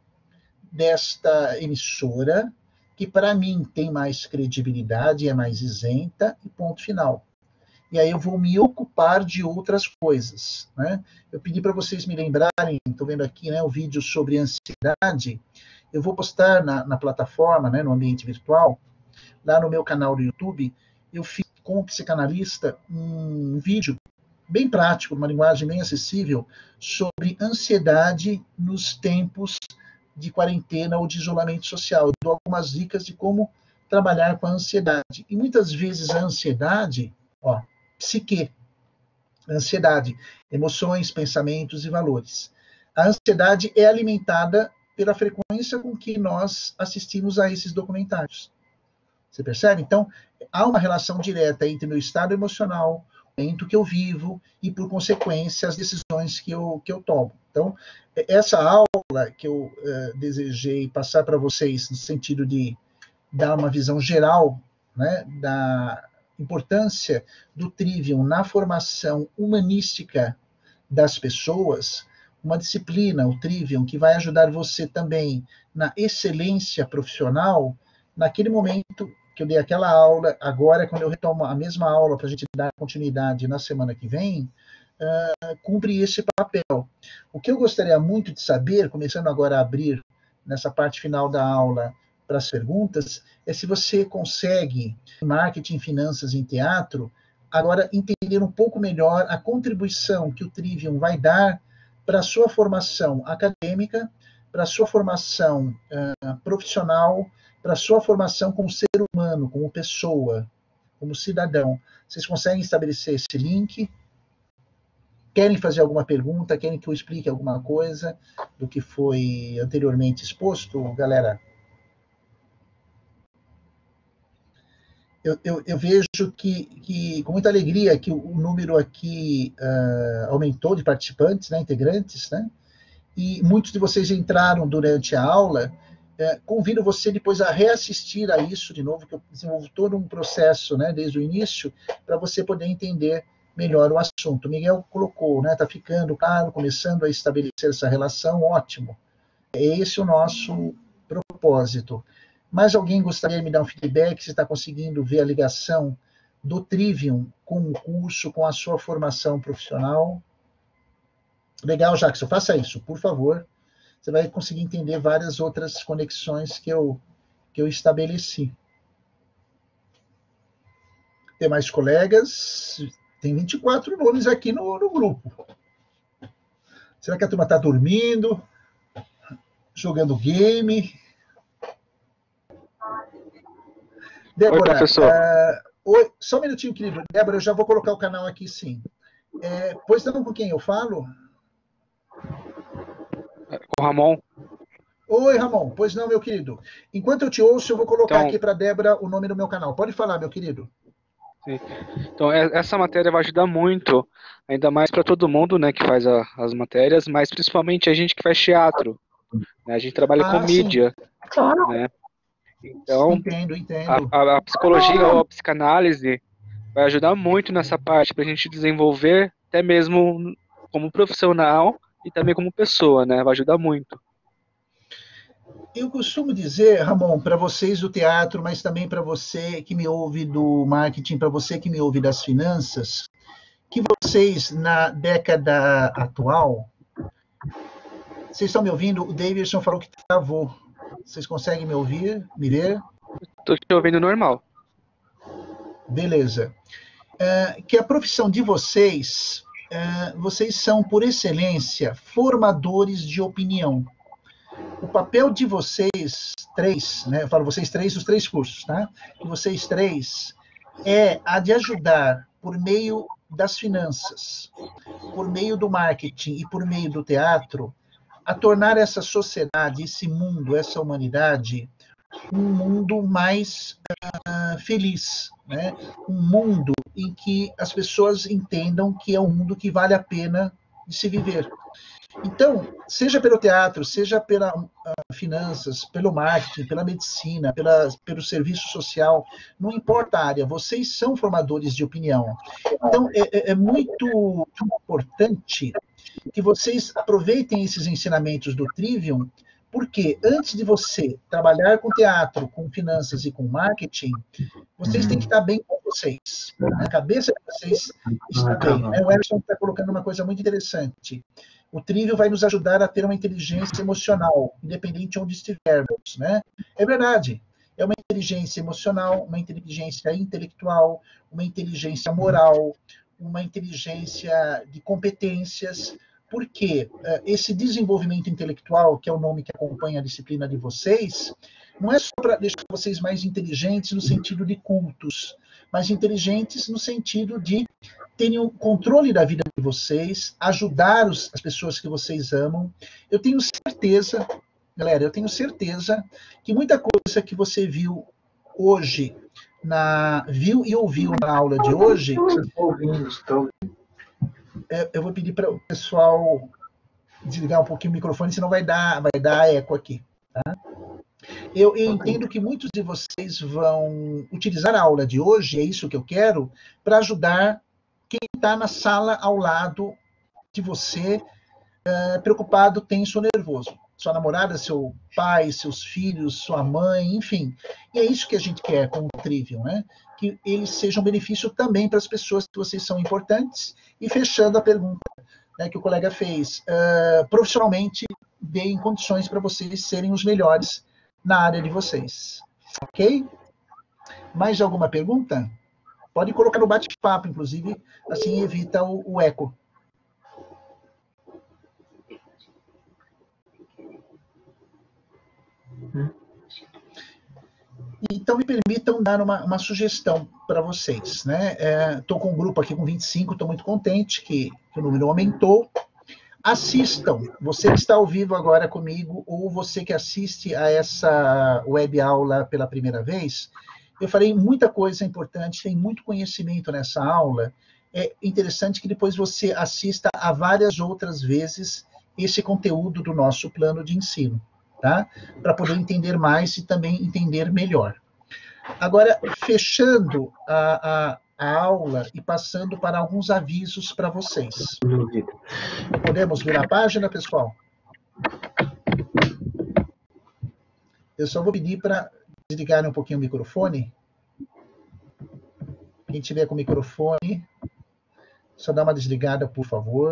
desta emissora, que para mim tem mais credibilidade, é mais isenta, e ponto final. E aí eu vou me ocupar de outras coisas, né? Eu pedi para vocês me lembrarem, estou vendo aqui, né, o vídeo sobre ansiedade. Eu vou postar na, na plataforma, né, no ambiente virtual, lá no meu canal do YouTube. Eu fiz com o psicanalista um vídeo bem prático, uma linguagem bem acessível, sobre ansiedade nos tempos de quarentena ou de isolamento social. Eu dou algumas dicas de como trabalhar com a ansiedade. E muitas vezes a ansiedade, ó, psique, ansiedade, emoções, pensamentos e valores. A ansiedade é alimentada pela frequência com que nós assistimos a esses documentários. Você percebe? Então, há uma relação direta entre o meu estado emocional, o momento que eu vivo e, por consequência, as decisões que eu, que eu tomo. Então, essa aula que eu uh, desejei passar para vocês, no sentido de dar uma visão geral, né, da importância do Trivium na formação humanística das pessoas, uma disciplina, o Trivium, que vai ajudar você também na excelência profissional, naquele momento que eu dei aquela aula, agora, quando eu retomo a mesma aula para a gente dar continuidade na semana que vem, uh, cumpre esse papel. O que eu gostaria muito de saber, começando agora a abrir nessa parte final da aula para as perguntas, é se você consegue, em marketing, finanças em teatro, agora entender um pouco melhor a contribuição que o Trivium vai dar para a sua formação acadêmica, para a sua formação uh, profissional, para a sua formação como ser humano, como pessoa, como cidadão. Vocês conseguem estabelecer esse link? Querem fazer alguma pergunta? Querem que eu explique alguma coisa do que foi anteriormente exposto, galera? Eu, eu, eu vejo que, que, com muita alegria, que o, o número aqui uh, aumentou de participantes, né, integrantes, né? E muitos de vocês entraram durante a aula. Uh, convido você depois a reassistir a isso de novo, que eu desenvolvo todo um processo, né, desde o início, para você poder entender melhor o assunto. O Miguel colocou, né, está ficando claro, começando a estabelecer essa relação, ótimo. É esse o nosso propósito. Mas alguém gostaria de me dar um feedback, se está conseguindo ver a ligação do Trivium com o curso, com a sua formação profissional? Legal, Jackson, faça isso, por favor. Você vai conseguir entender várias outras conexões que eu, que eu estabeleci. Tem mais colegas? Tem vinte e quatro nomes aqui no, no grupo. Será que a turma está dormindo? Jogando game? Débora, Oi, professor. Uh, oi, só um minutinho, querido. Débora, eu já vou colocar o canal aqui, sim. É, pois não, com quem eu falo? Com o Ramon. Oi, Ramon. Pois não, meu querido. Enquanto eu te ouço, eu vou colocar Então, aqui para a Débora o nome do meu canal. Pode falar, meu querido. sim. Então, essa matéria vai ajudar muito, ainda mais para todo mundo, né, que faz a, as matérias, mas principalmente a gente que faz teatro, né? A gente trabalha Ah, com mídia, claro. né? Então, entendo, entendo. A, a, a psicologia ou a psicanálise vai ajudar muito nessa parte para a gente desenvolver até mesmo como profissional e também como pessoa, né? Vai ajudar muito. Eu costumo dizer, Ramon, para vocês do teatro, mas também para você que me ouve do marketing, para você que me ouve das finanças, que vocês, na década atual, vocês estão me ouvindo? O Davidson falou que travou. Vocês conseguem me ouvir, me ver? Tô te ouvindo normal. Beleza. Uh, que a profissão de vocês, uh, vocês são, por excelência, formadores de opinião. O papel de vocês três, né, eu falo vocês três, os três cursos, tá? Que vocês três é a de ajudar, por meio das finanças, por meio do marketing e por meio do teatro, a tornar essa sociedade, esse mundo, essa humanidade, um mundo mais uh, feliz, né? Um mundo em que as pessoas entendam que é um mundo que vale a pena de se viver. Então, seja pelo teatro, seja pela uh, finanças, pelo marketing, pela medicina, pela, pelo serviço social, não importa a área, vocês são formadores de opinião. Então, é, é muito importante que vocês aproveitem esses ensinamentos do Trivium, porque antes de você trabalhar com teatro, com finanças e com marketing, vocês têm que estar bem com vocês. A cabeça de vocês está bem. O Emerson está colocando uma coisa muito interessante. O Trivium vai nos ajudar a ter uma inteligência emocional, independente de onde estivermos, né? É verdade. É uma inteligência emocional, uma inteligência intelectual, uma inteligência moral, uma inteligência de competências, porque uh, esse desenvolvimento intelectual, que é o nome que acompanha a disciplina de vocês, não é só para deixar vocês mais inteligentes no sentido de cultos, mas inteligentes no sentido de terem o controle da vida de vocês, ajudar os, as pessoas que vocês amam. Eu tenho certeza, galera, eu tenho certeza que muita coisa que você viu hoje, na, viu e ouviu na aula de hoje, eu vou pedir para o pessoal desligar um pouquinho o microfone, senão vai dar, vai dar eco aqui. Tá? Eu, eu entendo que muitos de vocês vão utilizar a aula de hoje, é isso que eu quero, para ajudar quem está na sala ao lado de você, uh, preocupado, tenso, nervoso. Sua namorada, seu pai, seus filhos, sua mãe, enfim. E é isso que a gente quer com o Trivium, né? Que eles sejam benefício também para as pessoas que vocês são importantes. E fechando a pergunta, né, que o colega fez, uh, profissionalmente, deem condições para vocês serem os melhores na área de vocês. Ok? Mais alguma pergunta? Pode colocar no bate-papo, inclusive, assim evita o, o eco. Então, me permitam dar uma, uma sugestão para vocês. Estou né? é, com um grupo aqui com vinte e cinco, estou muito contente que, que o número aumentou. Assistam, você que está ao vivo agora comigo, ou você que assiste a essa web aula pela primeira vez, eu falei muita coisa importante, tem muito conhecimento nessa aula. É interessante que depois você assista a várias outras vezes esse conteúdo do nosso plano de ensino, tá? Para poder entender mais e também entender melhor. Agora, fechando a, a, a aula e passando para alguns avisos para vocês. Podemos virar a página, pessoal? Eu só vou pedir para desligarem um pouquinho o microfone. Quem tiver com o microfone, só dá uma desligada, por favor.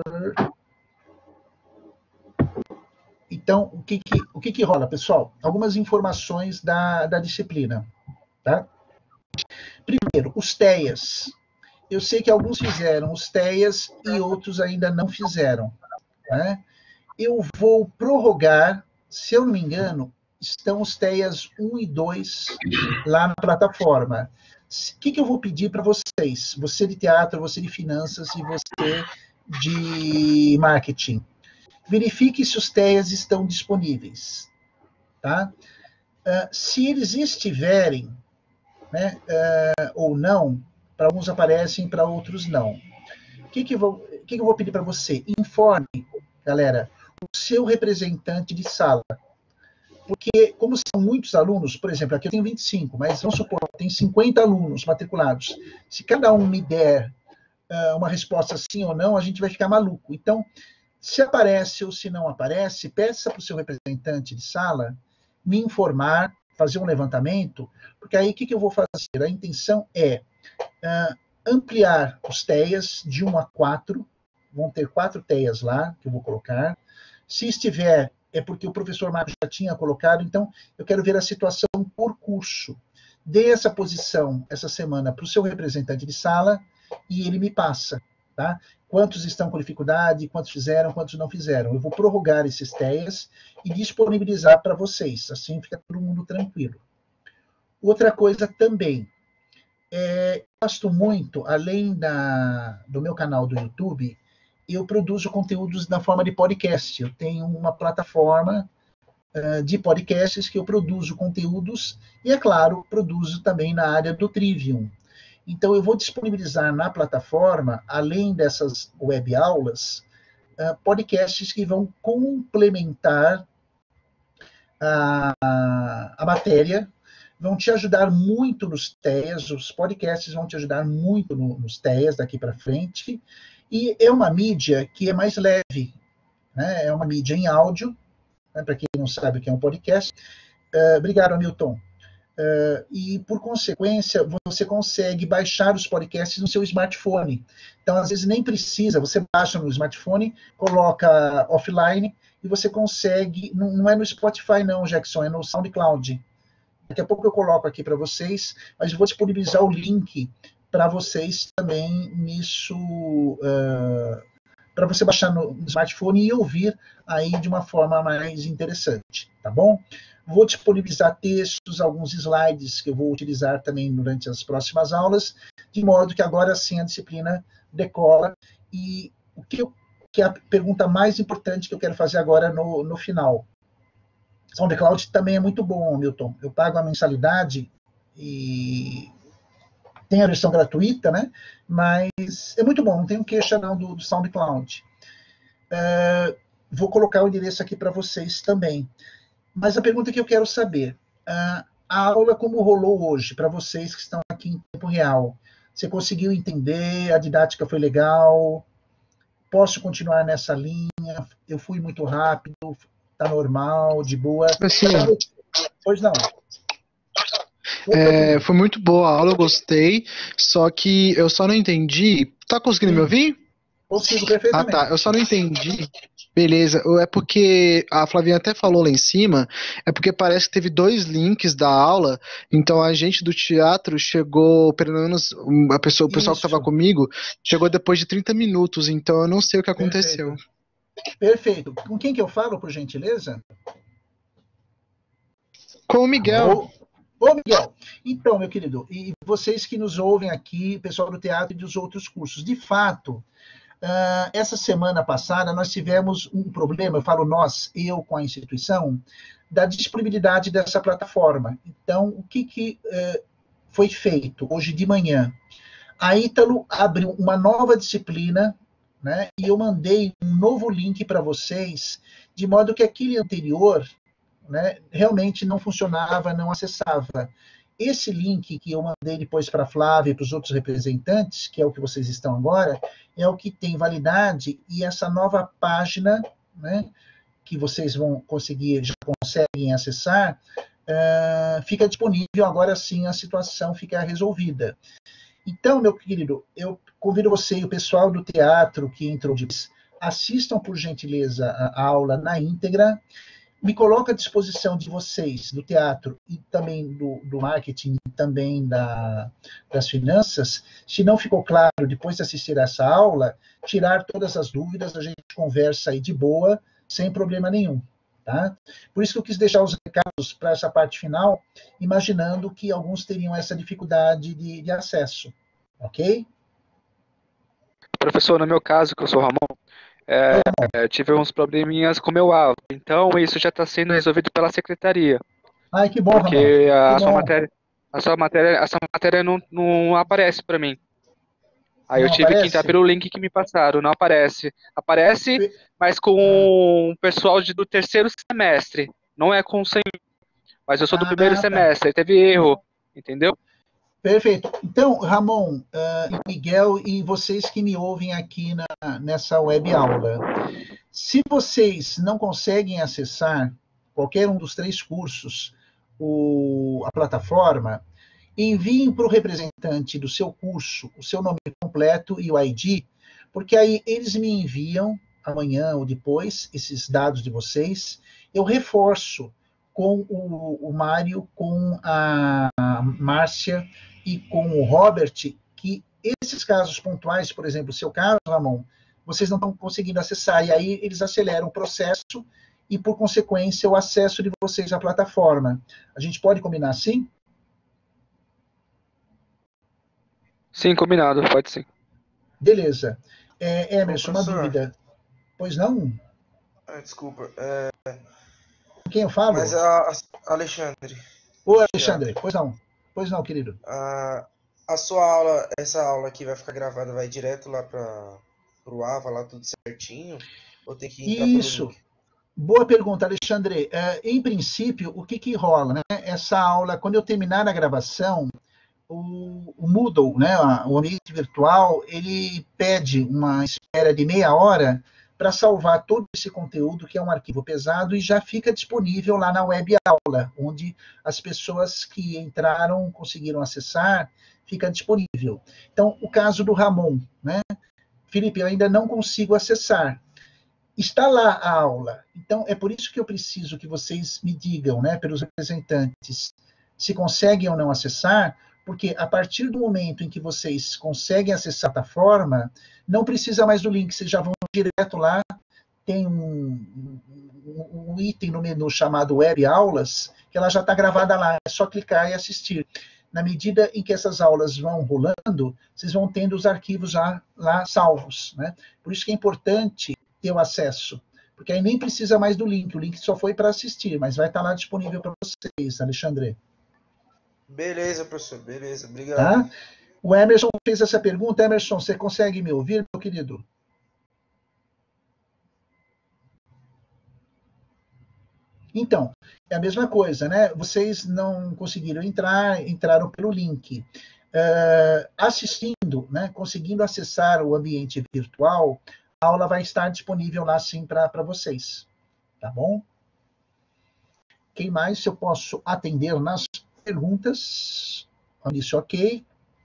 Então, o que que, o que, que rola, pessoal? Algumas informações da, da disciplina. Tá? Primeiro, os T E A s. Eu sei que alguns fizeram os T E A s e outros ainda não fizeram. Né? Eu vou prorrogar, se eu não me engano, estão os T E A s um e dois lá na plataforma. O que, que eu vou pedir para vocês? Você de teatro, você de finanças e você de marketing. Verifique se os T E A s estão disponíveis. Tá? Uh, se eles estiverem, né, uh, ou não, para alguns aparecem, para outros não. O que, que, eu, vou, que, que eu vou pedir para você? Informe, galera, o seu representante de sala. Porque, como são muitos alunos, por exemplo, aqui eu tenho vinte e cinco, mas vamos supor, tem cinquenta alunos matriculados. Se cada um me der uh, uma resposta sim ou não, a gente vai ficar maluco. Então, se aparece ou se não aparece, peça para o seu representante de sala me informar, fazer um levantamento, porque aí o que, que eu vou fazer? A intenção é uh, ampliar os T E A s de um a quatro, vão ter quatro T E A s lá, que eu vou colocar. Se estiver, é porque o professor Marcos já tinha colocado, então eu quero ver a situação por curso. Dê essa posição, essa semana, para o seu representante de sala, e ele me passa, tá? Quantos estão com dificuldade, quantos fizeram, quantos não fizeram. Eu vou prorrogar esses T E A s e disponibilizar para vocês, assim fica todo mundo tranquilo. Outra coisa também, é, eu gosto muito, além da, do meu canal do YouTube, eu produzo conteúdos na forma de podcast. Eu tenho uma plataforma uh, de podcasts que eu produzo conteúdos e, é claro, produzo também na área do Trivium. Então, eu vou disponibilizar na plataforma, além dessas web aulas, uh, podcasts que vão complementar a, a matéria, vão te ajudar muito nos T E A s, os podcasts vão te ajudar muito no, nos T E A s daqui para frente, e é uma mídia que é mais leve, né? É uma mídia em áudio, né? Para quem não sabe o que é um podcast. Uh, obrigado, Hamilton. Uh, e, por consequência, você consegue baixar os podcasts no seu smartphone. Então, às vezes, nem precisa, você baixa no smartphone, coloca offline, e você consegue, não, não é no Spotify não, Jackson, é no SoundCloud. Daqui a pouco eu coloco aqui para vocês, mas eu vou disponibilizar o link para vocês também nisso, uh, para você baixar no, no smartphone e ouvir aí de uma forma mais interessante, tá bom? Vou disponibilizar textos, alguns slides que eu vou utilizar também durante as próximas aulas, de modo que agora sim a disciplina decola. E o que, eu, que é a pergunta mais importante que eu quero fazer agora no, no final. SoundCloud também é muito bom, Milton. Eu pago a mensalidade e tem a versão gratuita, né? Mas é muito bom, não tenho queixa não do, do SoundCloud. Uh, vou colocar o endereço aqui para vocês também. Mas a pergunta que eu quero saber, uh, a aula como rolou hoje, para vocês que estão aqui em tempo real, você conseguiu entender? A didática foi legal? Posso continuar nessa linha? Eu fui muito rápido? Tá normal, de boa? Professor, Pois não. é, foi muito boa a aula, eu gostei, só que eu só não entendi. Tá conseguindo me ouvir? Consigo Ah, perfeitamente. tá. Eu só não entendi. Beleza. É porque a Flavinha até falou lá em cima, é porque parece que teve dois links da aula, então a gente do teatro chegou, pelo menos um, a pessoa, o pessoal que estava Isso. comigo, chegou depois de trinta minutos, então eu não sei o que aconteceu. Perfeito. Perfeito. Com quem que eu falo, por gentileza? Com o Miguel. Ô, ô, Miguel, então, meu querido, e vocês que nos ouvem aqui, pessoal do teatro e dos outros cursos, de fato, uh, essa semana passada nós tivemos um problema, eu falo nós, eu com a instituição, da disponibilidade dessa plataforma. Então, o que, que uh, foi feito hoje de manhã? A Ítalo abriu uma nova disciplina, né, e eu mandei um novo link para vocês, de modo que aquele anterior, né, realmente não funcionava, não acessava. Esse link que eu mandei depois para a Flávia e para os outros representantes, que é o que vocês estão agora, é o que tem validade, e essa nova página, né, que vocês vão conseguir, já conseguem acessar, uh, fica disponível, agora sim a situação fica resolvida. Então, meu querido, eu convido você e o pessoal do teatro que entrou depois, assistam, por gentileza, a aula na íntegra, me coloco à disposição de vocês, do teatro e também do, do marketing, e também da, das finanças. Se não ficou claro, depois de assistir essa aula, tirar todas as dúvidas, a gente conversa aí de boa, sem problema nenhum. Tá? Por isso que eu quis deixar os recados para essa parte final, imaginando que alguns teriam essa dificuldade de, de acesso. Ok? Professor, no meu caso, que eu sou o Ramon, é, é, tive uns probleminhas com o meu áudio. Então, isso já está sendo resolvido pela secretaria. Ai, que bom, Ramon. Porque a Que sua bom. matéria, a sua matéria, essa matéria não, não aparece para mim. Aí Não eu tive que aparece? entrar pelo link que me passaram. Não aparece. Aparece, Pe- mas com o pessoal de, do terceiro semestre. Não é com o sem. Mas eu sou do Ah, primeiro tá. semestre. Aí teve erro. Entendeu? Perfeito. Então, Ramon, uh, e Miguel e vocês que me ouvem aqui na, nessa web aula, se vocês não conseguem acessar, qualquer um dos três cursos, o, a plataforma, enviem para o representante do seu curso o seu nome completo e o I D, porque aí eles me enviam, amanhã ou depois, esses dados de vocês, eu reforço com o, o Mário, com a Márcia e com o Robert, que esses casos pontuais, por exemplo, o seu caso, Ramon, vocês não estão conseguindo acessar, e aí eles aceleram o processo e, por consequência, o acesso de vocês à plataforma. A gente pode combinar assim? Sim, combinado, pode sim. Beleza. É, Emerson, Ô, uma professor. dúvida. Pois não? Ah, desculpa. É, Com quem eu falo? mas a, a Alexandre, Ô, do Alexandre, teatro, pois não. Pois não, querido. a, a sua aula, essa aula aqui vai ficar gravada, vai direto lá para o Ava, lá tudo certinho? Ou tem que entrar pelo Isso. link? Boa pergunta, Alexandre. É, em princípio, o que, que rola? Né? Essa aula, quando eu terminar a gravação, o, o Moodle, né, o ambiente virtual, ele pede uma espera de meia hora para salvar todo esse conteúdo, que é um arquivo pesado, e já fica disponível lá na web aula, onde as pessoas que entraram, conseguiram acessar, fica disponível. Então, o caso do Ramon, né? Felipe, eu ainda não consigo acessar. Está lá a aula. Então, é por isso que eu preciso que vocês me digam, né, pelos representantes, se conseguem ou não acessar, porque a partir do momento em que vocês conseguem acessar a plataforma, não precisa mais do link, vocês já vão direto lá, tem um, um, um item no menu chamado Web Aulas, que ela já está gravada lá, é só clicar e assistir. Na medida em que essas aulas vão rolando, vocês vão tendo os arquivos já lá salvos, né? Por isso que é importante ter o acesso, porque aí nem precisa mais do link, o link só foi para assistir, mas vai estar lá disponível para vocês, Alexandre. Beleza, professor, beleza, obrigado. Tá? O Emerson fez essa pergunta. Emerson, você consegue me ouvir, meu querido? Então, é a mesma coisa, né? Vocês não conseguiram entrar, entraram pelo link. Uh, assistindo, né, conseguindo acessar o ambiente virtual, a aula vai estar disponível lá sim para vocês, tá bom? Quem mais eu posso atender nas perguntas? Isso, ok.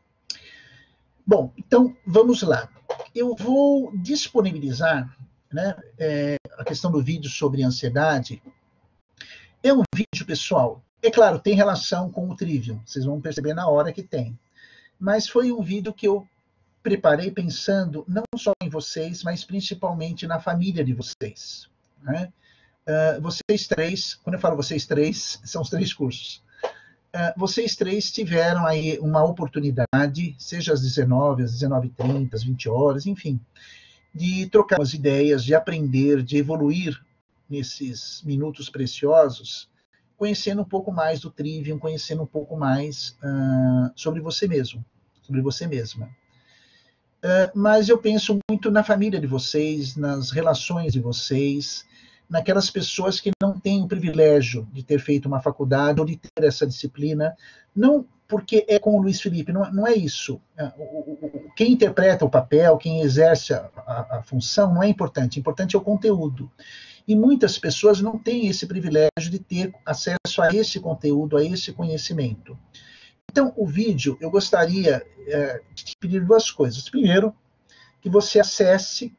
Bom, então vamos lá. Eu vou disponibilizar, né, é, a questão do vídeo sobre ansiedade. É um vídeo, pessoal, é claro, tem relação com o Trivium, vocês vão perceber na hora que tem. Mas foi um vídeo que eu preparei pensando não só em vocês, mas principalmente na família de vocês, né? Uh, vocês três, quando eu falo vocês três, são os três cursos. Uh, vocês três tiveram aí uma oportunidade, seja às dezenove, às dezenove e trinta, às vinte horas, enfim, de trocar umas ideias, de aprender, de evoluir nesses minutos preciosos, conhecendo um pouco mais do Trivium, conhecendo um pouco mais uh, sobre você mesmo, sobre você mesma. Uh, mas eu penso muito na família de vocês, nas relações de vocês, naquelas pessoas que não têm o privilégio de ter feito uma faculdade ou de ter essa disciplina, não porque é com o Luiz Felipe, não, não é isso. Quem interpreta o papel, quem exerce a, a, a função, não é importante, o importante é o conteúdo. E muitas pessoas não têm esse privilégio de ter acesso a esse conteúdo, a esse conhecimento. Então, o vídeo, eu gostaria é, de te pedir duas coisas. Primeiro, que você acesse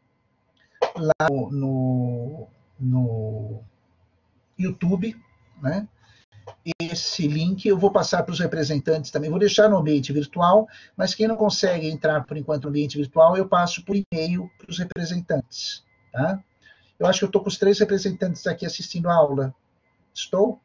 lá no, no, no YouTube, né? Esse link eu vou passar para os representantes também. Vou deixar no ambiente virtual, mas quem não consegue entrar, por enquanto, no ambiente virtual, eu passo por e-mail para os representantes, tá? Eu acho que eu estou com os três representantes aqui assistindo a aula. Estou?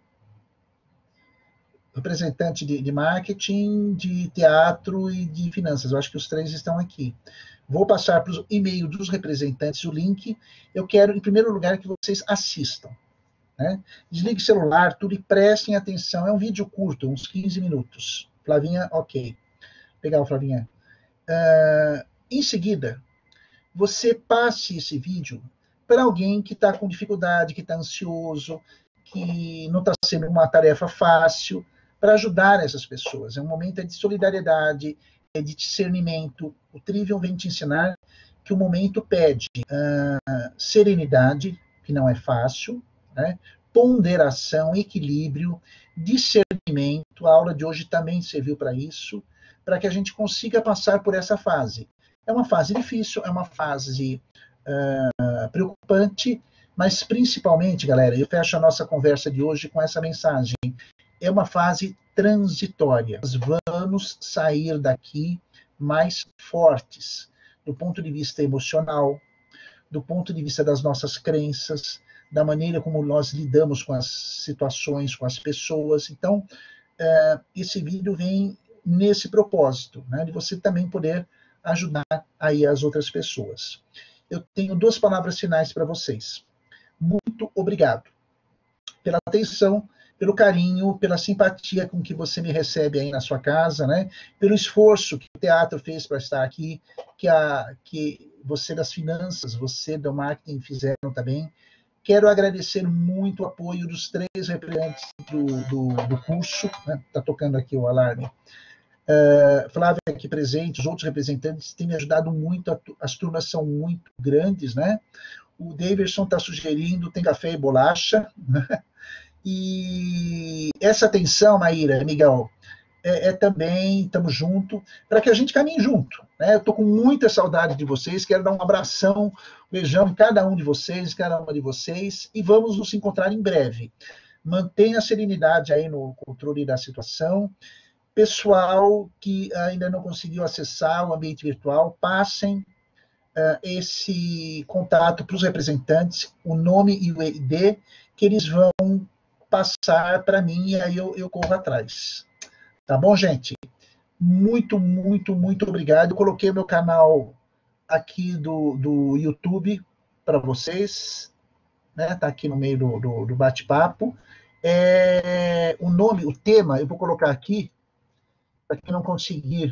Representante de, de marketing, de teatro e de finanças. Eu acho que os três estão aqui. Vou passar para o e-mail dos representantes o link. Eu quero, em primeiro lugar, que vocês assistam, né? Desligue o celular, tudo, e prestem atenção. É um vídeo curto, uns quinze minutos. Flavinha, ok. Legal, Flavinha. Uh, em seguida, você passe esse vídeo para alguém que está com dificuldade, que está ansioso, que não está sendo uma tarefa fácil, para ajudar essas pessoas. É um momento de solidariedade, é de discernimento. O Trivium vem te ensinar que o momento pede uh, serenidade, que não é fácil, né? ponderação, equilíbrio, discernimento. A aula de hoje também serviu para isso, para que a gente consiga passar por essa fase. É uma fase difícil, é uma fase uh, preocupante, mas principalmente, galera, eu fecho a nossa conversa de hoje com essa mensagem. É uma fase transitória. Nós vamos sair daqui mais fortes, do ponto de vista emocional, do ponto de vista das nossas crenças, da maneira como nós lidamos com as situações, com as pessoas. Então, uh, esse vídeo vem nesse propósito, né, de você também poder ajudar aí as outras pessoas. Eu tenho duas palavras finais para vocês. Muito obrigado pela atenção, pelo carinho, pela simpatia com que você me recebe aí na sua casa, né? Pelo esforço que o teatro fez para estar aqui, que, a, que você das finanças, você do marketing fizeram também. Quero agradecer muito o apoio dos três representantes do, do, do curso, né? Tá tocando aqui o alarme. Uh, Flávia aqui presente, os outros representantes têm me ajudado muito, as turmas são muito grandes, né? O Davidson está sugerindo, tem café e bolacha, né? E essa atenção, Maíra, Miguel, é, é também, estamos juntos, para que a gente caminhe junto, né? Eu estou com muita saudade de vocês, quero dar um abração, um beijão em cada um de vocês, cada uma de vocês, e vamos nos encontrar em breve. Mantenha a serenidade aí no controle da situação. Pessoal que ainda não conseguiu acessar o ambiente virtual, passem uh, esse contato para os representantes, o nome e o I D, que eles vão passar para mim e aí eu, eu corro atrás. Tá bom, gente? Muito, muito, muito obrigado. Eu coloquei o meu canal aqui do, do YouTube para vocês, né? Tá aqui no meio do, do, do bate-papo. É, o nome, o tema, eu vou colocar aqui, para quem não conseguir,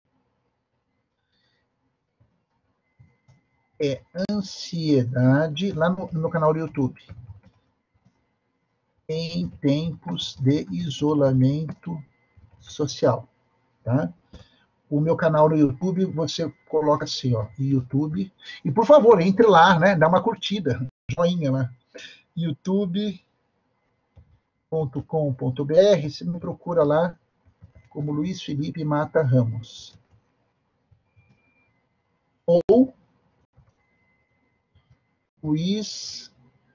é ansiedade, lá no, no meu canal do YouTube, em tempos de isolamento social, tá? O meu canal no YouTube, você coloca assim, ó, YouTube, e por favor, entre lá, né, dá uma curtida, joinha lá, youtube ponto com ponto br, você me procura lá, como Luiz Felipe Mata Ramos. Ou Luiz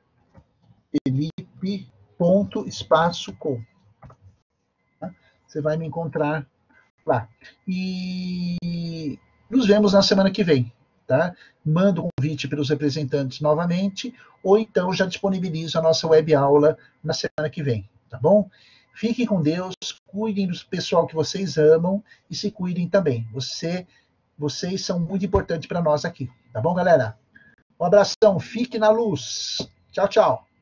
Felipe ponto espaço com. Você vai me encontrar lá. E nos vemos na semana que vem, tá? Mando o convite para os representantes novamente, ou então já disponibilizo a nossa web aula na semana que vem, tá bom? Fiquem com Deus, cuidem do pessoal que vocês amam e se cuidem também. Você, vocês são muito importantes para nós aqui. Tá bom, galera? Um abração, fique na luz. Tchau, tchau.